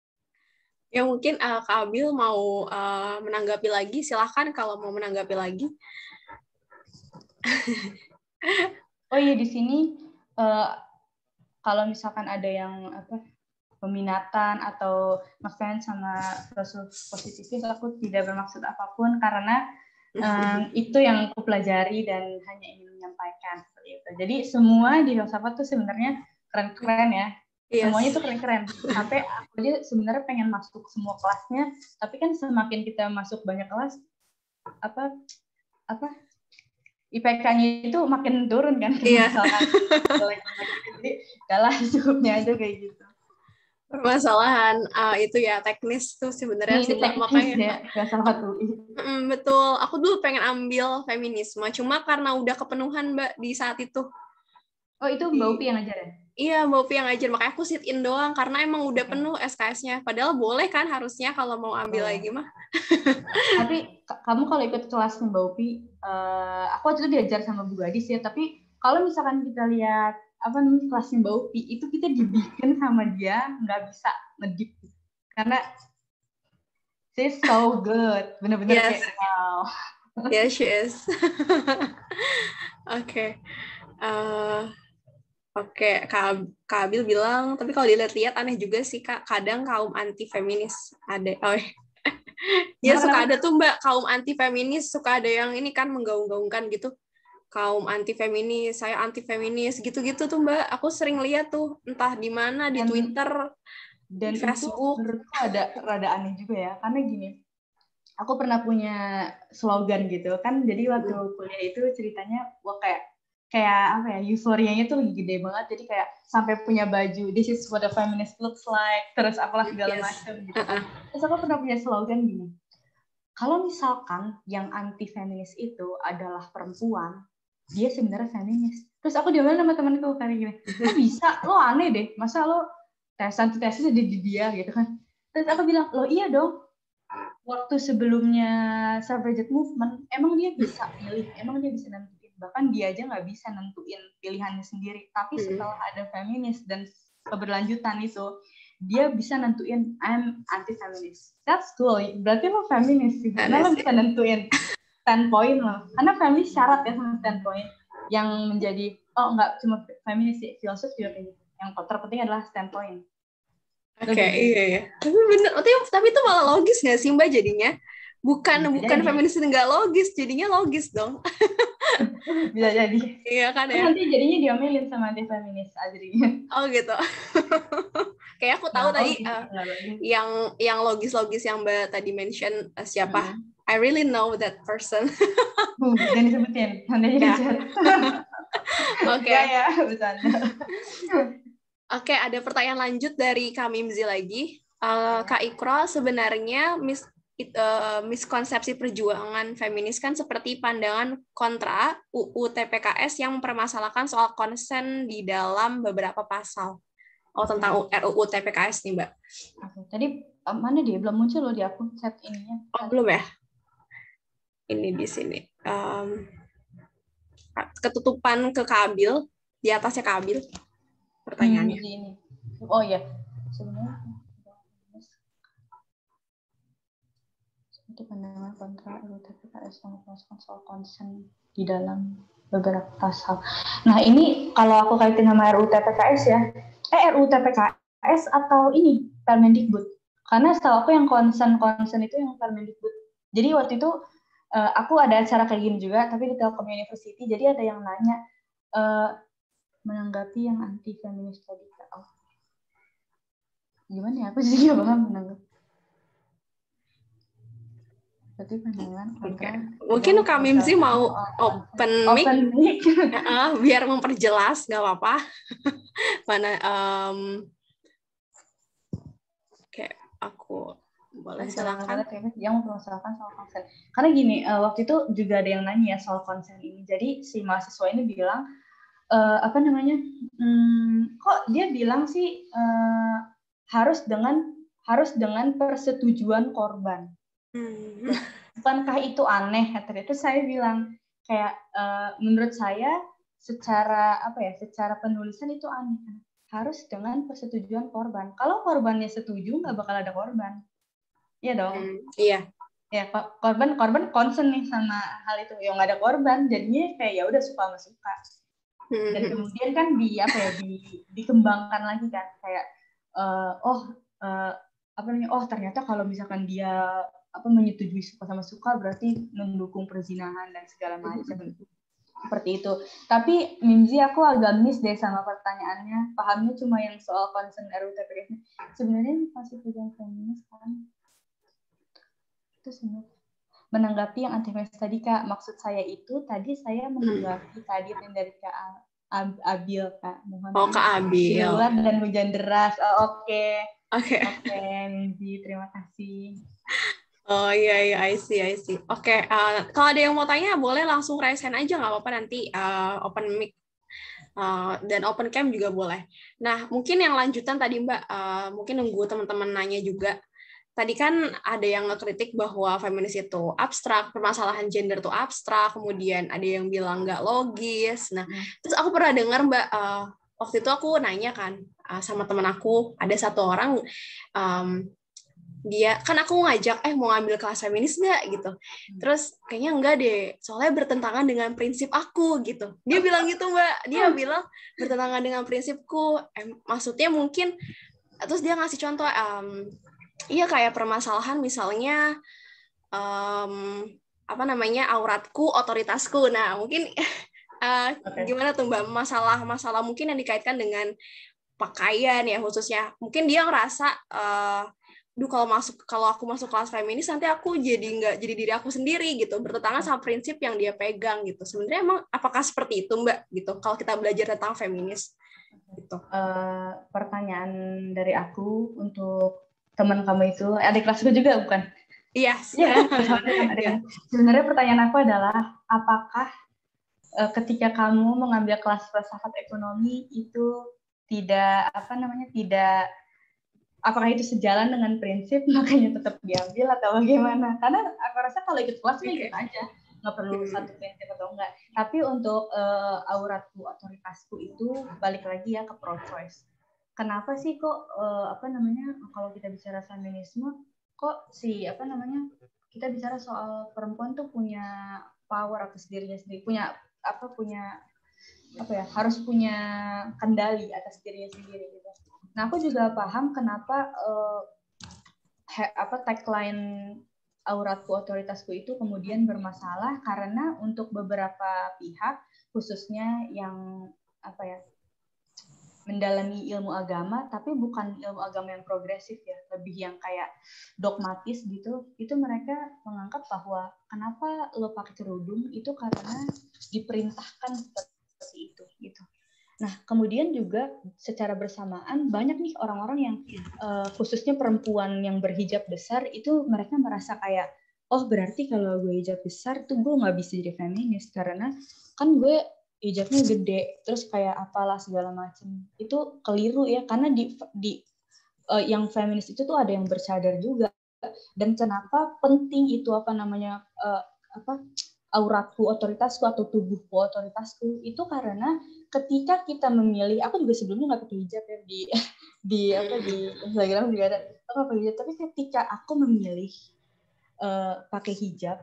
Ya mungkin uh, Kak Abil mau uh, menanggapi lagi, silahkan kalau mau menanggapi lagi. Oh iya, di sini uh, kalau misalkan ada yang apa peminatan atau ngefans sama filsuf positivis, aku tidak bermaksud apapun karena um, itu yang aku pelajari dan hanya ingin menyampaikan seperti itu. Jadi semua di filsafat tuh sebenarnya keren-keren ya. Yes. Semuanya tuh keren-keren. Sampai aku aja sebenarnya pengen masuk semua kelasnya, tapi kan semakin kita masuk banyak kelas, apa apa I P K-nya itu makin turun kan? Iya. Misalkan, jadi kalah cukupnya aja kayak gitu. Permasalahan uh, itu ya teknis tuh sebenarnya sih, Mbak. Makanya ya, filsafat U I. Mm, betul. Aku dulu pengen ambil feminisme, cuma karena udah kepenuhan, Mbak, di saat itu. Oh, itu Mbak Upi yang ngajarin? Iya, Mbak Upi yang ngajar. Makanya aku sit in doang, karena emang udah okay. penuh S K S-nya. Padahal boleh kan harusnya kalau mau ambil oh, lagi mah. Tapi kamu kalau ikut kelasnya Mbak Upi, uh, aku waktu itu diajar sama Bu Gadis ya, tapi kalau misalkan kita lihat apa namanya kelasnya Mbak Upi, itu kita dibikin sama dia nggak bisa ngedip. Karena she's so good. Bener-bener yes. kayak wow. Yeah, she is. Oke. Okay. Uh, Oke, okay. Kak, Kak Abil bilang, tapi kalau dilihat-lihat aneh juga sih, Kak. Kadang kaum anti-feminis ada. Oh, ya suka ada tuh, Mbak, kaum anti-feminis. Suka ada yang ini kan menggaung-gaungkan gitu. Kaum anti-feminis, saya anti-feminis, gitu-gitu tuh, Mbak. Aku sering lihat tuh, entah di mana, di dan, Twitter, dan di Facebook. Dan itu menurutku ada rada aneh juga ya. Karena gini, aku pernah punya slogan gitu kan. Jadi waktu kuliah itu ceritanya, wah kayak kayak apa ya, euforianya tuh lagi gede banget, jadi kayak sampai punya baju this is what a feminist looks like, terus apalah segala yes. macam gitu. Uh-uh. Terus aku pernah punya slogan gini, kalau misalkan yang anti feminis itu adalah perempuan, dia sebenarnya feminis. Terus aku diomelin sama temanku kayak gini, kok bisa, lo aneh deh, masa lo tes antitesis ada di dia gitu kan. Terus aku bilang, lo iya dong, waktu sebelumnya suffragette movement emang dia bisa milih, emang dia bisa nentuin, bahkan dia aja nggak bisa nentuin pilihannya sendiri. Tapi setelah ada feminis dan keberlanjutan itu, dia bisa nentuin I'm anti-feminist. That's cool. Berarti lo feminis sih. Karena lo bisa nentuin standpoint lo. Karena feminis syarat ya sama standpoint yang menjadi oh nggak cuma feminis sih, filsuf juga kayak gitu. Yang terpenting adalah standpoint. Oke, okay, iya ya. Tapi bener, tapi, tapi itu malah logis nggak sih Mbak jadinya? Bukan bisa bukan jadi. Feminis nggak logis, jadinya logis dong. Bisa jadi. Iya kan ya. Nanti jadinya diomelin sama anti feminis akhirnya. Oh gitu. Kayak aku tahu nah, tadi oh, uh, yang yang logis-logis yang Mbak tadi mention uh, siapa? Hmm. I really know that person. uh, jangan disebutin, nanti dicat. Oke. Ya ya, bercanda. Oke, ada pertanyaan lanjut dari Kak Mimzi lagi. Uh, Kak Ikro, sebenarnya mis Uh, miskonsepsi perjuangan feminis kan seperti pandangan kontra U U T P K S yang mempermasalahkan soal konsen di dalam beberapa pasal. Oh, tentang R U U T P K S nih, Mbak. Tadi mana dia belum muncul loh di akun chat ininya. Oh, belum ya? Ini di sini. Um, ketutupan ke Kabil, di atasnya Kabil. Pertanyaannya. Hmm, ini. Oh ya, sebenarnya itu pandangan kontra R U U T P K S yang mempermasalahkan soal konsen di dalam beberapa pasal. Nah ini kalau aku kaitin sama R U U T P K S ya, eh R U U T P K S atau ini Permendikbud. Karena setahu aku yang konsen-konsen itu yang Permendikbud. Jadi waktu itu uh, aku ada acara kayak gini juga, tapi di Telkom University. Jadi ada yang nanya uh, menanggapi yang anti feminis tadi. Oh. Gimana ya? Aku jadi nggak paham menanggapi. Berarti pandangan kontra. Okay. Mungkin Kak Mimzi mau open mic, mic. uh, biar memperjelas, nggak apa-apa. Mana? Um, Oke, okay, aku boleh silakan. Yang mempermasalahkan soal konsen. Karena gini, uh, waktu itu juga ada yang nanya ya soal konsen ini. Jadi si mahasiswa ini bilang, uh, apa namanya? Hmm, kok dia bilang sih uh, harus dengan harus dengan persetujuan korban. Hmm. Bukankah itu aneh? Ternyata saya bilang kayak uh, menurut saya secara apa ya? Secara penulisan itu aneh. Harus dengan persetujuan korban. Kalau korbannya setuju, nggak bakal ada korban. Iya dong. Hmm, iya. Ya korban korban concern nih sama hal itu. Ya nggak ada korban, jadinya kayak ya udah suka nggak suka. Dan kemudian kan di apa ya? Di, dikembangkan lagi kan kayak uh, oh uh, apa namanya? Oh ternyata kalau misalkan dia apa menyetujui suka sama suka berarti mendukung perzinahan dan segala macam seperti itu. Tapi Mimzi aku agak miss deh sama pertanyaannya. Pahamnya cuma yang soal concern R U U T P K S. Sebenarnya masih pegang feminis kan? Itu sebenarnya menanggapi yang anti feminis tadi Kak. Maksud saya itu tadi saya menanggapi hmm. tadi yang dari Kak Ab- Abil Kak. Mohon oh Kak Abil. Bulan dan hujan deras. Oh, oke. Okay. Oke. Okay. Oke okay, Mimzi, terima kasih. Oh iya iya I see I see. Oke, okay, uh, kalau ada yang mau tanya boleh langsung raise hand aja, nggak apa-apa, nanti uh, open mic uh, dan open cam juga boleh. Nah mungkin yang lanjutan tadi Mbak, uh, mungkin nunggu teman-teman nanya juga. Tadi kan ada yang ngekritik bahwa feminis itu abstrak, permasalahan gender itu abstrak, kemudian ada yang bilang nggak logis. Nah hmm. terus aku pernah dengar Mbak, uh, waktu itu aku nanya kan uh, sama teman aku, ada satu orang um, dia kan aku ngajak eh mau ngambil kelas feminis nggak gitu, terus kayaknya enggak deh soalnya bertentangan dengan prinsip aku gitu, dia bilang gitu Mbak, dia bilang bertentangan dengan prinsipku, eh, maksudnya mungkin, terus dia ngasih contoh um, iya kayak permasalahan misalnya um, apa namanya auratku otoritasku, nah mungkin uh, okay. gimana tuh Mbak masalah-masalah mungkin yang dikaitkan dengan pakaian ya khususnya, mungkin dia ngerasa uh, duh kalau masuk kalau aku masuk kelas feminis nanti aku jadi nggak jadi diri aku sendiri gitu, bertentangan sama prinsip yang dia pegang gitu. Sebenarnya emang apakah seperti itu Mbak gitu kalau kita belajar tentang feminis gitu? Uh, pertanyaan dari aku untuk teman kamu itu adik kelasku juga bukan? Iya. Iya. Yeah. Sebenarnya pertanyaan aku adalah apakah uh, ketika kamu mengambil kelas filsafat ekonomi itu tidak apa namanya tidak apakah itu sejalan dengan prinsip makanya tetap diambil atau bagaimana? Karena aku rasa kalau ikut kelas okay. ikut aja, nggak perlu hmm. satu prinsip atau enggak. Tapi untuk uh, auratku otoritasku itu balik lagi ya ke pro choice. kenapa sih kok uh, apa namanya kalau kita bicara feminisme kok si apa namanya kita bicara soal perempuan tuh punya power atas dirinya sendiri, punya apa punya apa ya harus punya kendali atas dirinya sendiri gitu. Nah aku juga paham kenapa uh, he, apa tagline auratku otoritasku itu kemudian bermasalah karena untuk beberapa pihak khususnya yang apa ya mendalami ilmu agama tapi bukan ilmu agama yang progresif ya, lebih yang kayak dogmatis gitu, itu mereka menganggap bahwa kenapa lo pakai kerudung itu karena diperintahkan seperti itu gitu. Nah kemudian juga secara bersamaan banyak nih orang-orang yang uh, khususnya perempuan yang berhijab besar itu mereka merasa kayak oh berarti kalau gue hijab besar tuh gue nggak bisa jadi feminis karena kan gue hijabnya gede terus kayak apalah segala macam. Itu keliru ya karena di di uh, yang feminis itu tuh ada yang bercadar juga. Dan kenapa penting itu apa namanya uh, apa auratku otoritasku atau tubuhku otoritasku itu karena ketika kita memilih, aku juga sebelumnya nggak pakai hijab ya di di apa di Instagram juga ada aku nggak pakai hijab, tapi ketika aku memilih uh, pakai hijab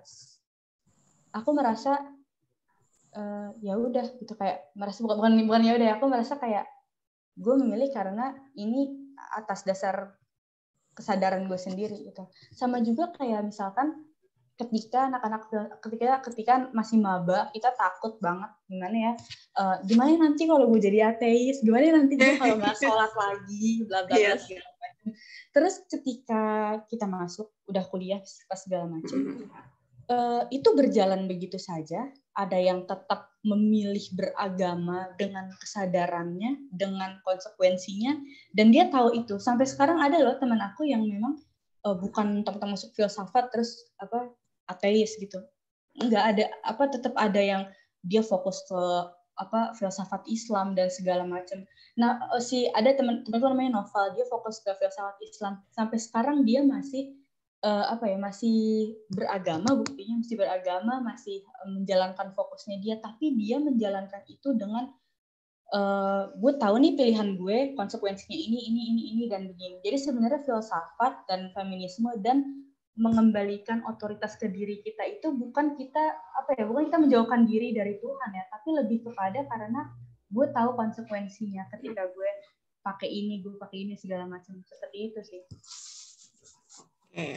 aku merasa Uh, ya udah gitu kayak merasa bukan bukan bukan ya udah aku merasa kayak gue memilih karena ini atas dasar kesadaran gue sendiri gitu. Sama juga kayak misalkan ketika anak-anak ketika ketika masih maba kita takut banget gimana ya uh, gimana nanti kalau gue jadi ateis, gimana nanti gue kalau nggak sholat lagi bla bla bla segala macam. Terus ketika kita masuk udah kuliah pas segala macam uh, itu berjalan begitu saja. Ada yang tetap memilih beragama dengan kesadarannya, dengan konsekuensinya, dan dia tahu itu. Sampai sekarang ada loh teman aku yang memang uh, bukan tentang masuk filsafat terus apa ateis gitu. Enggak ada apa tetap ada yang dia fokus ke apa filsafat Islam dan segala macam. Nah, uh, si ada teman temanku namanya Noval, dia fokus ke filsafat Islam. Sampai sekarang dia masih Uh, apa ya masih beragama, buktinya masih beragama, masih menjalankan fokusnya dia, tapi dia menjalankan itu dengan uh, gue tahu nih pilihan gue konsekuensinya ini ini ini ini dan begini. Jadi sebenarnya filsafat dan feminisme dan mengembalikan otoritas ke diri kita itu bukan kita apa ya bukan kita menjauhkan diri dari Tuhan ya, tapi lebih kepada karena gue tahu konsekuensinya ketika gue pakai ini gue pakai ini segala macam, seperti itu sih. Oke.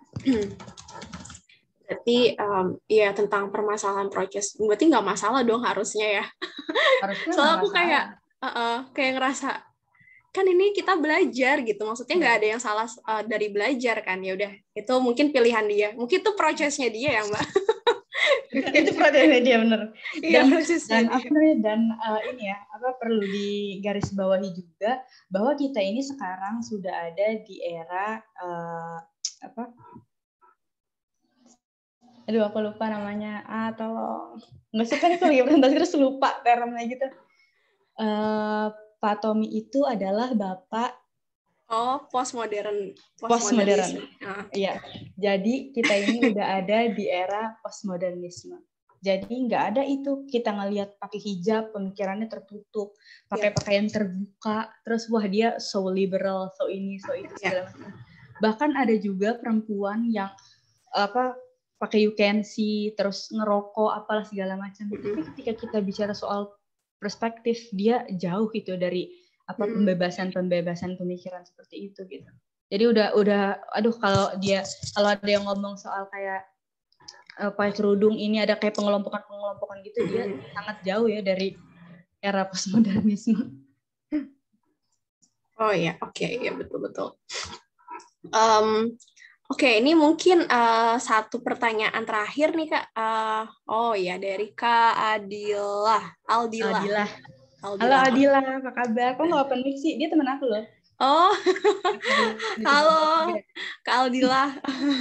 Berarti um, ya tentang permasalahan prokes, berarti nggak masalah dong harusnya ya. Harusnya soalnya aku masalah. kayak uh, uh, kayak ngerasa kan ini kita belajar gitu, maksudnya nggak ada yang salah uh, dari belajar kan, ya udah itu mungkin pilihan dia, mungkin itu prosesnya dia ya Mbak. Itu prosesnya dia bener. Dan iya, dan apa dan uh, ini ya apa perlu digarisbawahi juga bahwa kita ini sekarang sudah ada di era uh, apa? Aduh aku lupa namanya. Ah tolong. Nggak suka nih kalau lagi presentasi terus lupa termnya gitu. Uh, Pak Tommy itu adalah bapak. Oh, postmodern. Postmodern. Iya. Ah. Jadi kita ini udah ada di era postmodernisme. Jadi nggak ada itu kita ngelihat pakai hijab pemikirannya tertutup, pakai yeah. pakaian terbuka, terus wah dia so liberal, so ini, so itu segala macam. Yeah. Bahkan ada juga perempuan yang apa pakai you can see, terus ngerokok apalah segala macam. Mm-hmm. Tapi ketika kita bicara soal perspektif, dia jauh gitu dari apa pembebasan-pembebasan pemikiran seperti itu gitu. Jadi udah udah aduh kalau dia kalau ada yang ngomong soal kayak apa kerudung ini ada kayak pengelompokan-pengelompokan gitu, dia sangat jauh ya dari era postmodernisme. Oh ya, oke okay. Ya betul-betul. Um, Oke, okay, ini mungkin uh, satu pertanyaan terakhir nih Kak. Uh, oh ya, dari Kak Adilah. Aldila. Aldila. Halo Aldila, apa kabar? Kok nggak open mic sih? Dia teman aku loh. Oh, halo Kak Aldila.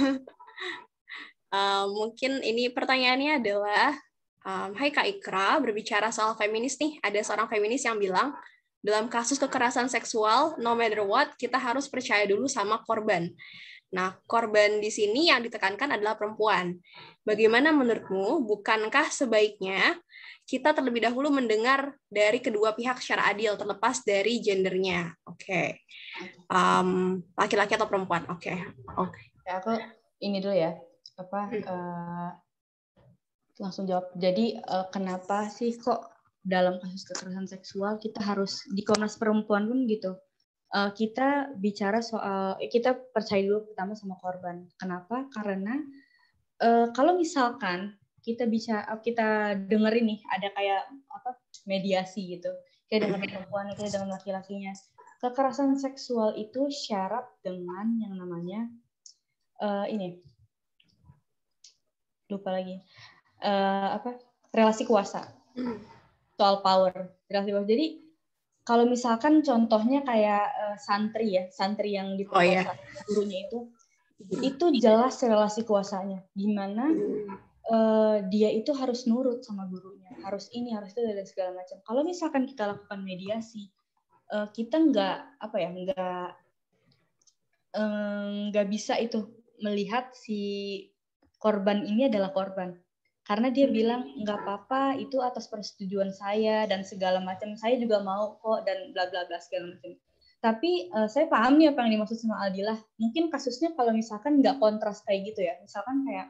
uh, mungkin ini pertanyaannya adalah, um, Hai Kak Ikra, berbicara soal feminis nih. Ada seorang feminis yang bilang, dalam kasus kekerasan seksual, no matter what, kita harus percaya dulu sama korban. Nah, korban di sini yang ditekankan adalah perempuan. Bagaimana menurutmu, bukankah sebaiknya kita terlebih dahulu mendengar dari kedua pihak secara adil, terlepas dari gendernya? Oke. Okay. Um, laki-laki atau perempuan? Oke. Okay. Oke. Okay. Ya, aku ini dulu ya. Apa hmm. uh, langsung jawab. Jadi uh, kenapa sih kok dalam kasus kekerasan seksual kita harus di Komnas Perempuan pun gitu? Uh, kita bicara soal, kita percaya dulu pertama sama korban. Kenapa? Karena uh, kalau misalkan kita bisa, kita dengerin nih ada kayak apa mediasi gitu, kayak dengan perempuan, kayak dengan laki-lakinya. Kekerasan seksual itu syarat dengan yang namanya uh, ini, lupa lagi, uh, apa relasi kuasa, soal power, relasi kuasa. Jadi kalau misalkan contohnya kayak uh, santri ya, santri yang diperkosa oh, yeah. gurunya itu, itu jelas relasi kuasanya. Gimana uh, dia itu harus nurut sama gurunya, harus ini, harus itu, dan segala macam. Kalau misalkan kita lakukan mediasi, uh, kita nggak apa ya, nggak nggak um, bisa itu melihat si korban ini adalah korban. Karena dia bilang, nggak apa-apa, itu atas persetujuan saya, dan segala macam, saya juga mau kok, dan bla bla bla segala macam. Tapi uh, saya paham nih apa yang dimaksud sama Aldilah. Mungkin kasusnya kalau misalkan nggak kontras kayak gitu ya, misalkan kayak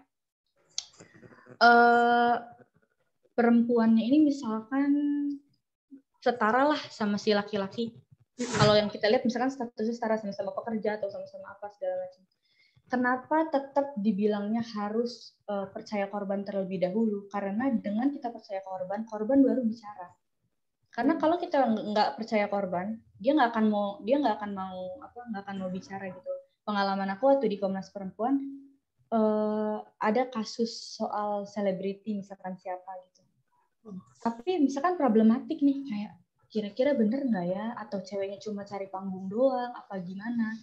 uh, perempuannya ini misalkan setara lah sama si laki-laki. Kalau yang kita lihat misalkan statusnya setara, sama-sama pekerja atau sama-sama apa segala macam. Kenapa tetap dibilangnya harus uh, percaya korban terlebih dahulu? Karena dengan kita percaya korban, korban baru bicara. Karena kalau kita nggak percaya korban, dia nggak akan mau, dia nggak akan mau apa, nggak akan mau bicara gitu. Pengalaman aku waktu di Komnas Perempuan, uh, ada kasus soal selebriti misalkan siapa gitu. Tapi misalkan problematik nih, kayak kira-kira bener nggak ya? Atau ceweknya cuma cari panggung doang? Apa gimana?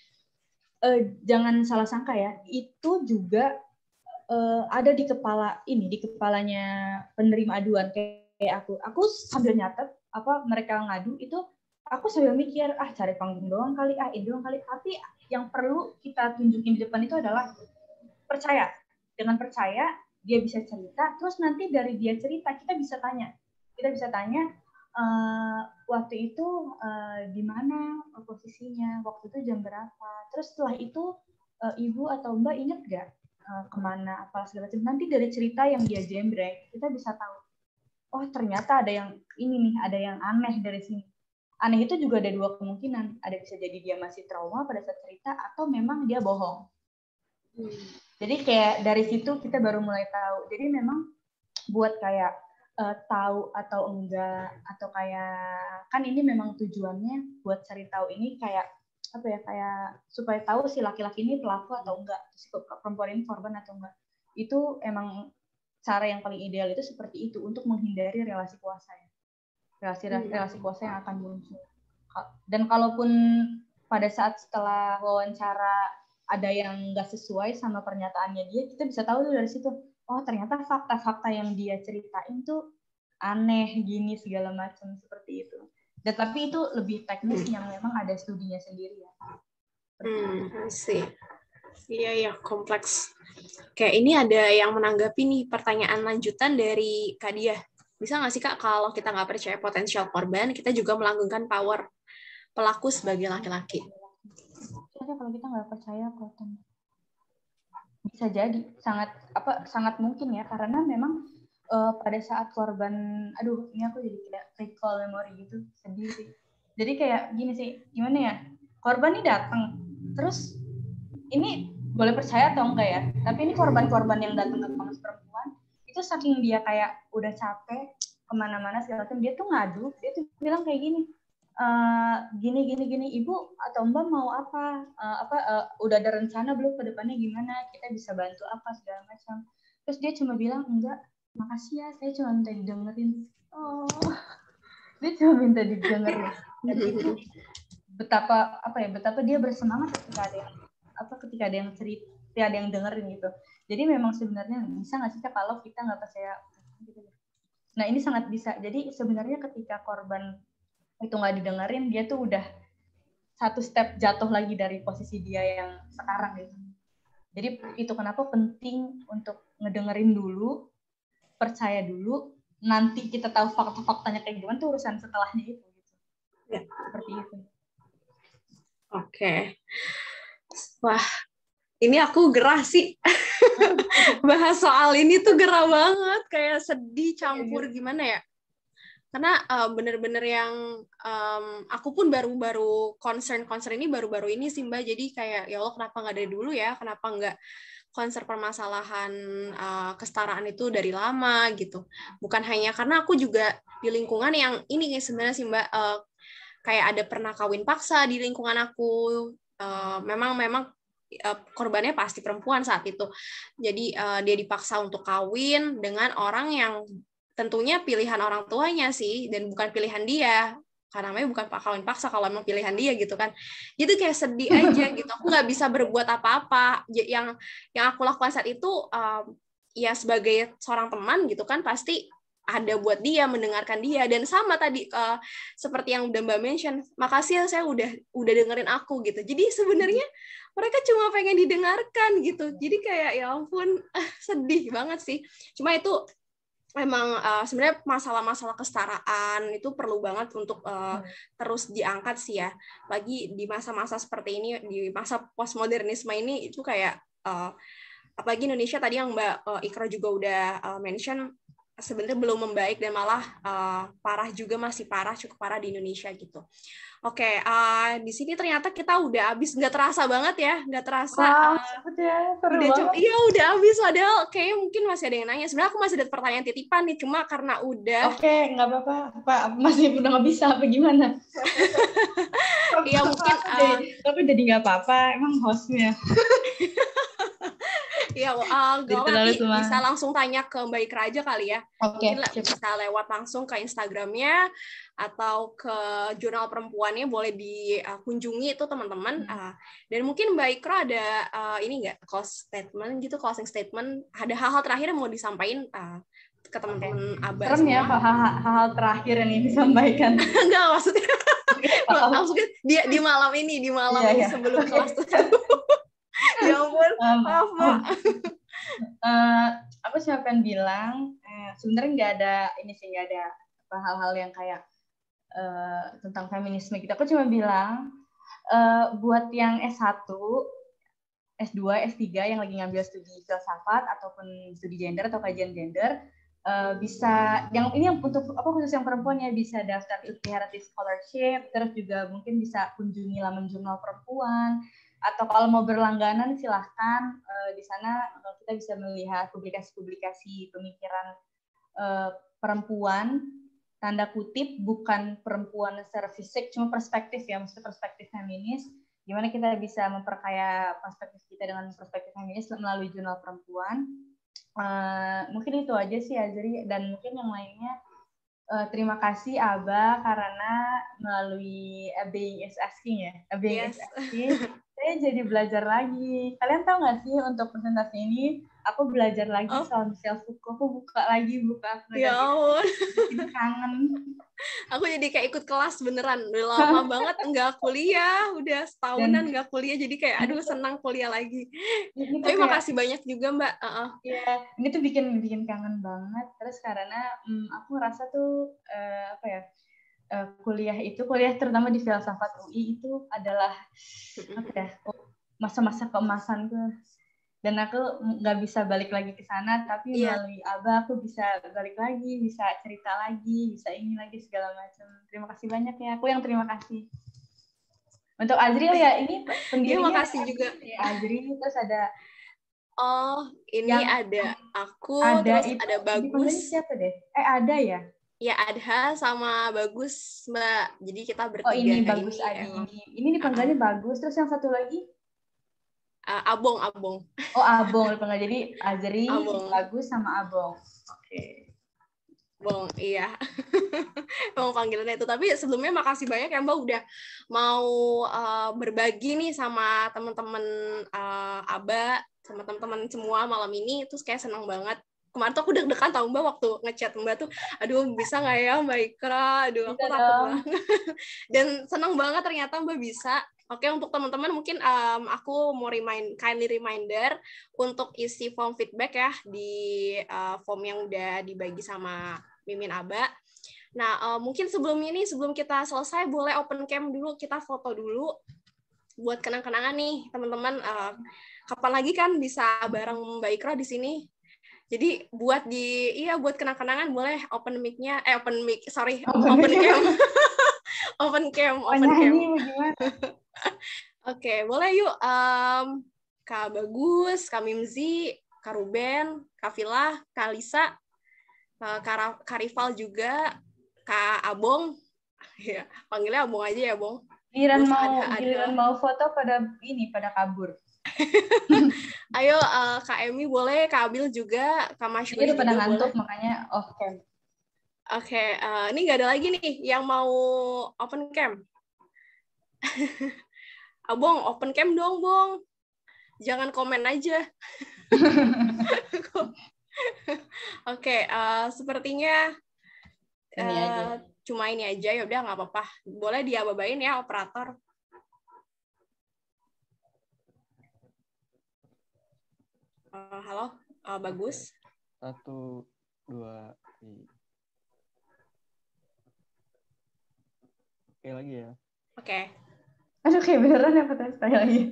Uh, jangan salah sangka ya, itu juga uh, ada di kepala ini, di kepalanya penerima aduan kayak aku. Aku sambil nyatet apa mereka ngadu itu, aku sambil mikir, ah cari panggung doang kali, ah ini doang kali. Tapi yang perlu kita tunjukin di depan itu adalah percaya. Dengan percaya, dia bisa cerita, terus nanti dari dia cerita, kita bisa tanya. Kita bisa tanya, Uh, waktu itu uh, di mana posisinya, waktu itu jam berapa, terus setelah itu uh, ibu atau mbak ingat gak uh, kemana apa segala macam. Nanti dari cerita yang dia jembreng kita bisa tahu, oh ternyata ada yang ini nih, ada yang aneh dari sini. Aneh itu juga ada dua kemungkinan, ada bisa jadi dia masih trauma pada saat cerita atau memang dia bohong. hmm. Jadi kayak dari situ kita baru mulai tahu. Jadi memang buat kayak Uh, tahu atau enggak, atau kayak kan ini memang tujuannya buat cari tahu ini kayak apa ya, kayak supaya tahu si laki-laki ini pelaku atau enggak, si perempuan ini korban atau enggak. Itu emang cara yang paling ideal itu seperti itu untuk menghindari relasi kuasa ya, relasi relasi kuasa yang akan muncul. Dan kalaupun pada saat setelah wawancara ada yang enggak sesuai sama pernyataannya dia, kita bisa tahu tuh dari situ, oh ternyata fakta-fakta yang dia ceritain tuh aneh gini segala macam seperti itu. Dan tapi itu lebih teknis hmm. yang memang ada studinya sendiri ya. Hmm, sih. Iya ya, kompleks. Kayak ini ada yang menanggapi nih pertanyaan lanjutan dari Kak Diah. Bisa nggak sih Kak, kalau kita nggak percaya potensial korban, kita juga melanggengkan power pelaku sebagai laki-laki? Kalau kita nggak percaya korban, bisa jadi sangat apa sangat mungkin ya, karena memang uh, pada saat korban, aduh ini aku jadi kayak recall memory gitu, sedih sih. Jadi kayak gini sih, gimana ya, korban ini datang, terus ini boleh percaya atau enggak ya, tapi ini korban-korban yang datang ke Komnas Perempuan itu saking dia kayak udah capek kemana-mana segala macam, dia tuh ngadu, dia tuh bilang kayak gini, Uh, gini gini gini ibu atau mbak mau apa uh, apa uh, udah ada rencana belum ke depannya gimana, kita bisa bantu apa segala macam. Terus dia cuma bilang, enggak makasih ya, saya cuma minta didengerin. Oh, dia cuma minta didengerin. Dan itu betapa apa ya, betapa dia bersemangat ketika ada yang apa ketika ada yang cerita, ada yang dengerin gitu. Jadi memang sebenarnya bisa nggak sih kalau kita nggak percaya gitu. Nah ini sangat bisa. Jadi sebenarnya ketika korban itu nggak didengerin, dia tuh udah satu step jatuh lagi dari posisi dia yang sekarang gitu. Jadi itu kenapa penting untuk ngedengerin dulu, percaya dulu, nanti kita tahu fakta-faktanya kayak gimana tuh urusan setelahnya itu gitu. Ya, seperti itu. Oke. Okay. Wah, ini aku gerah sih. Bahas soal ini tuh gerah banget, kayak sedih campur gimana ya? Karena uh, bener-bener yang um, aku pun baru-baru concern-concern ini baru-baru ini sih Mbak. Jadi kayak ya Allah kenapa nggak dari dulu ya? Kenapa nggak concern permasalahan uh, kesetaraan itu dari lama gitu? Bukan hanya karena aku juga di lingkungan yang ini sebenarnya sih Mbak, uh, kayak ada pernah kawin paksa di lingkungan aku. Uh, memang memang uh, korbannya pasti perempuan saat itu. Jadi uh, dia dipaksa untuk kawin dengan orang yang tentunya pilihan orang tuanya sih, dan bukan pilihan dia, karena namanya bukan kawin paksa kalau emang pilihan dia gitu kan. Jadi kayak sedih aja gitu, aku nggak bisa berbuat apa-apa. Yang yang aku lakukan saat itu um, ya sebagai seorang teman gitu kan, pasti ada buat dia, mendengarkan dia. Dan sama tadi uh, seperti yang udah Mbak mention, makasih ya saya udah udah dengerin aku gitu. Jadi sebenarnya mereka cuma pengen didengarkan gitu. Jadi kayak ya ampun, uh, sedih banget sih. Cuma itu memang uh, sebenarnya masalah-masalah kesetaraan itu perlu banget untuk uh, terus diangkat sih ya. Lagi di masa-masa seperti ini, di masa postmodernisme ini itu kayak uh, apalagi Indonesia tadi yang Mbak uh, Ikra juga udah uh, mention, sebenarnya belum membaik dan malah uh, parah juga, masih parah, cukup parah di Indonesia gitu. Oke, okay, uh, di sini ternyata kita udah habis, nggak terasa banget ya, nggak terasa. Wow, uh, ya, seru udah banget. Iya udah habis, padahal kayaknya mungkin masih ada yang nanya. Sebenarnya aku masih ada pertanyaan titipan nih, cuma karena udah. Oke, okay, nggak apa-apa, Pak. Masih udah nggak bisa, apa gimana? Iya mungkin. Uh, tapi jadi nggak apa-apa, emang hostnya. Iya, uh, gak apa-apa, bisa langsung tanya ke Mbak Ikra aja kali ya. Okay, mungkin siap. Bisa lewat langsung ke Instagramnya atau ke jurnal perempuannya, boleh dikunjungi itu teman-teman. Hmm. Uh, dan mungkin Mbak Ikra ada uh, ini nggak close statement gitu, closing statement, ada hal-hal terakhir yang mau disampaikan uh, ke teman-teman okay. Aba Serem semua. Ya Pak, hal-hal terakhir yang ingin disampaikan. Enggak, maksudnya maksudnya di, di malam ini, di malam yeah, ini yeah. sebelum okay. kelas tuh. Ya ampun, um, maaf Mbak. Uh, aku cuma pengen bilang, eh, sebenarnya nggak ada ini sih, nggak ada hal-hal yang kayak uh, tentang feminisme gitu. Aku cuma bilang, uh, buat yang S satu, S dua, S tiga yang lagi ngambil studi filsafat ataupun studi gender atau kajian gender, uh, bisa, yang ini yang untuk apa khusus yang perempuan ya, bisa daftar Ikhtiarati Scholarship, terus juga mungkin bisa kunjungi laman jurnal perempuan. Atau kalau mau berlangganan silahkan, uh, di sana kita bisa melihat publikasi-publikasi pemikiran uh, perempuan, tanda kutip, bukan perempuan secara fisik, cuma perspektif ya, maksudnya perspektif feminis, gimana kita bisa memperkaya perspektif kita dengan perspektif feminis melalui jurnal perempuan. Uh, mungkin itu aja sih Azri, dan mungkin yang lainnya, uh, terima kasih Aba karena melalui Being is Asking ya, Being yes. is Asking. Saya jadi belajar lagi. Kalian tahu nggak sih untuk presentasi ini, aku belajar lagi oh. soal Michel Foucault. Aku buka lagi, buka. Ya ampun. Ini kangen. Aku jadi kayak ikut kelas beneran. Udah lama banget nggak kuliah. Udah setahunan nggak kuliah. Jadi kayak aduh senang kuliah lagi. Tapi kayak, makasih banyak juga Mbak. Uh-uh. Iya, ini tuh bikin bikin kangen banget. Terus karena um, aku ngerasa tuh, uh, apa ya, Uh, kuliah itu, kuliah terutama di filsafat U I itu adalah apa ya, masa-masa keemasan tuh. Dan aku nggak bisa balik lagi ke sana, tapi yeah. melalui Aba aku bisa balik lagi, bisa cerita lagi, bisa ini lagi segala macam. Terima kasih banyak ya, aku yang terima kasih. Untuk Azri ya, ini pendirinya. Terima kasih juga. Ya, Azri, terus ada. Oh, ini yang, ada aku, ada terus itu, ada Bagus. Siapa deh? Eh ada ya? Ya, Adha sama Bagus, Mbak. Jadi kita bertiga. Oh, ini Bagus Adi. Ini, ini dipanggilnya uh-huh. Bagus. Terus yang satu lagi? Uh, Abong, Abong. Oh, Abong. Jadi Azri, Abong. Bagus, sama Abong. Oke. Okay. Bong, iya. Emang panggilannya itu. Tapi sebelumnya makasih banyak ya Mbak udah mau uh, berbagi nih sama teman-teman uh, Aba, sama teman-teman semua malam ini. Terus kayak senang banget. kemarin tuh aku deg-degan tau Mbak waktu ngechat Mbak tuh, aduh bisa nggak ya Mbak Ikra, aduh aku takut banget. Dan senang banget ternyata Mbak bisa. Oke, untuk teman-teman mungkin um, aku mau remind, kindly reminder untuk isi form feedback ya di uh, form yang udah dibagi sama Mimin Aba. Nah, uh, mungkin sebelum ini, sebelum kita selesai, boleh open cam dulu, kita foto dulu buat kenang-kenangan nih, teman-teman. Uh, kapan lagi kan bisa bareng Mbak Ikra di sini? Jadi buat di, iya buat kenang-kenangan boleh open mic-nya, eh open mic, sorry, open, open cam. Open cam, open cam. Oke, okay, boleh yuk. Um, Kak Bagus, Kak Mimzi, Kak Ruben, Kak Vila, Kak Lisa, Kak, Kak Rival juga, Kak Abong. Ya, panggilnya Abong aja ya, Bong. Giliran mau, ada, giliran ada. mau foto pada ini, pada kabur. Ayo, uh, Kak Emi boleh, Kak Abil juga, Kak Masyuri juga pada ngantuk, boleh. makanya off cam. Oke, okay, uh, ini nggak ada lagi nih yang mau open cam. Abong, open cam dong, Bong. Jangan komen aja. Oke, okay, uh, sepertinya ini uh, aja. Cuma ini aja, ya udah nggak apa-apa. Boleh diababain ya, operator. Uh, halo, uh, Bagus. Satu, dua, tiga. Oke lagi ya. Oke. Okay. Aduh, kayak beneran ya foto saya lagi.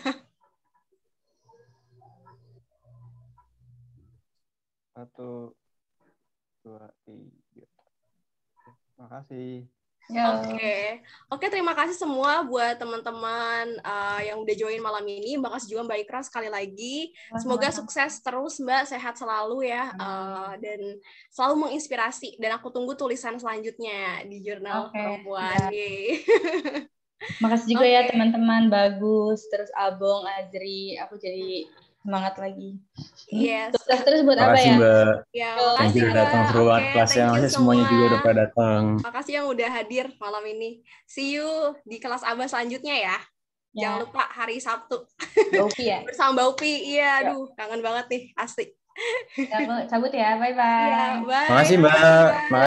Satu, dua, tiga. Makasih. Oke, okay. Oke okay, terima kasih semua buat teman-teman uh, yang udah join malam ini. Makasih juga Mbak Ikra sekali lagi. Semoga sukses terus Mbak, sehat selalu ya, uh, dan selalu menginspirasi. Dan aku tunggu tulisan selanjutnya di Jurnal okay, Perempuan. Ya. Makasih juga okay. ya teman-teman, Bagus, terus Abong, Azri. Aku jadi semangat lagi. Yes. Sukses terus buat apa ya? Mbak. Ya, thank you udah datang seru banget okay, kelasnya. Makasih semuanya juga udah pada datang. Makasih yang udah hadir malam ini. See you di kelas Aba selanjutnya ya. Ya. Jangan lupa hari Sabtu. Mbak Upi ya? Bersama Mbak Upi. Iya, aduh, kangen banget nih. Asik. Cabut ya, bye-bye. Ya, bye. Makasih Mbak.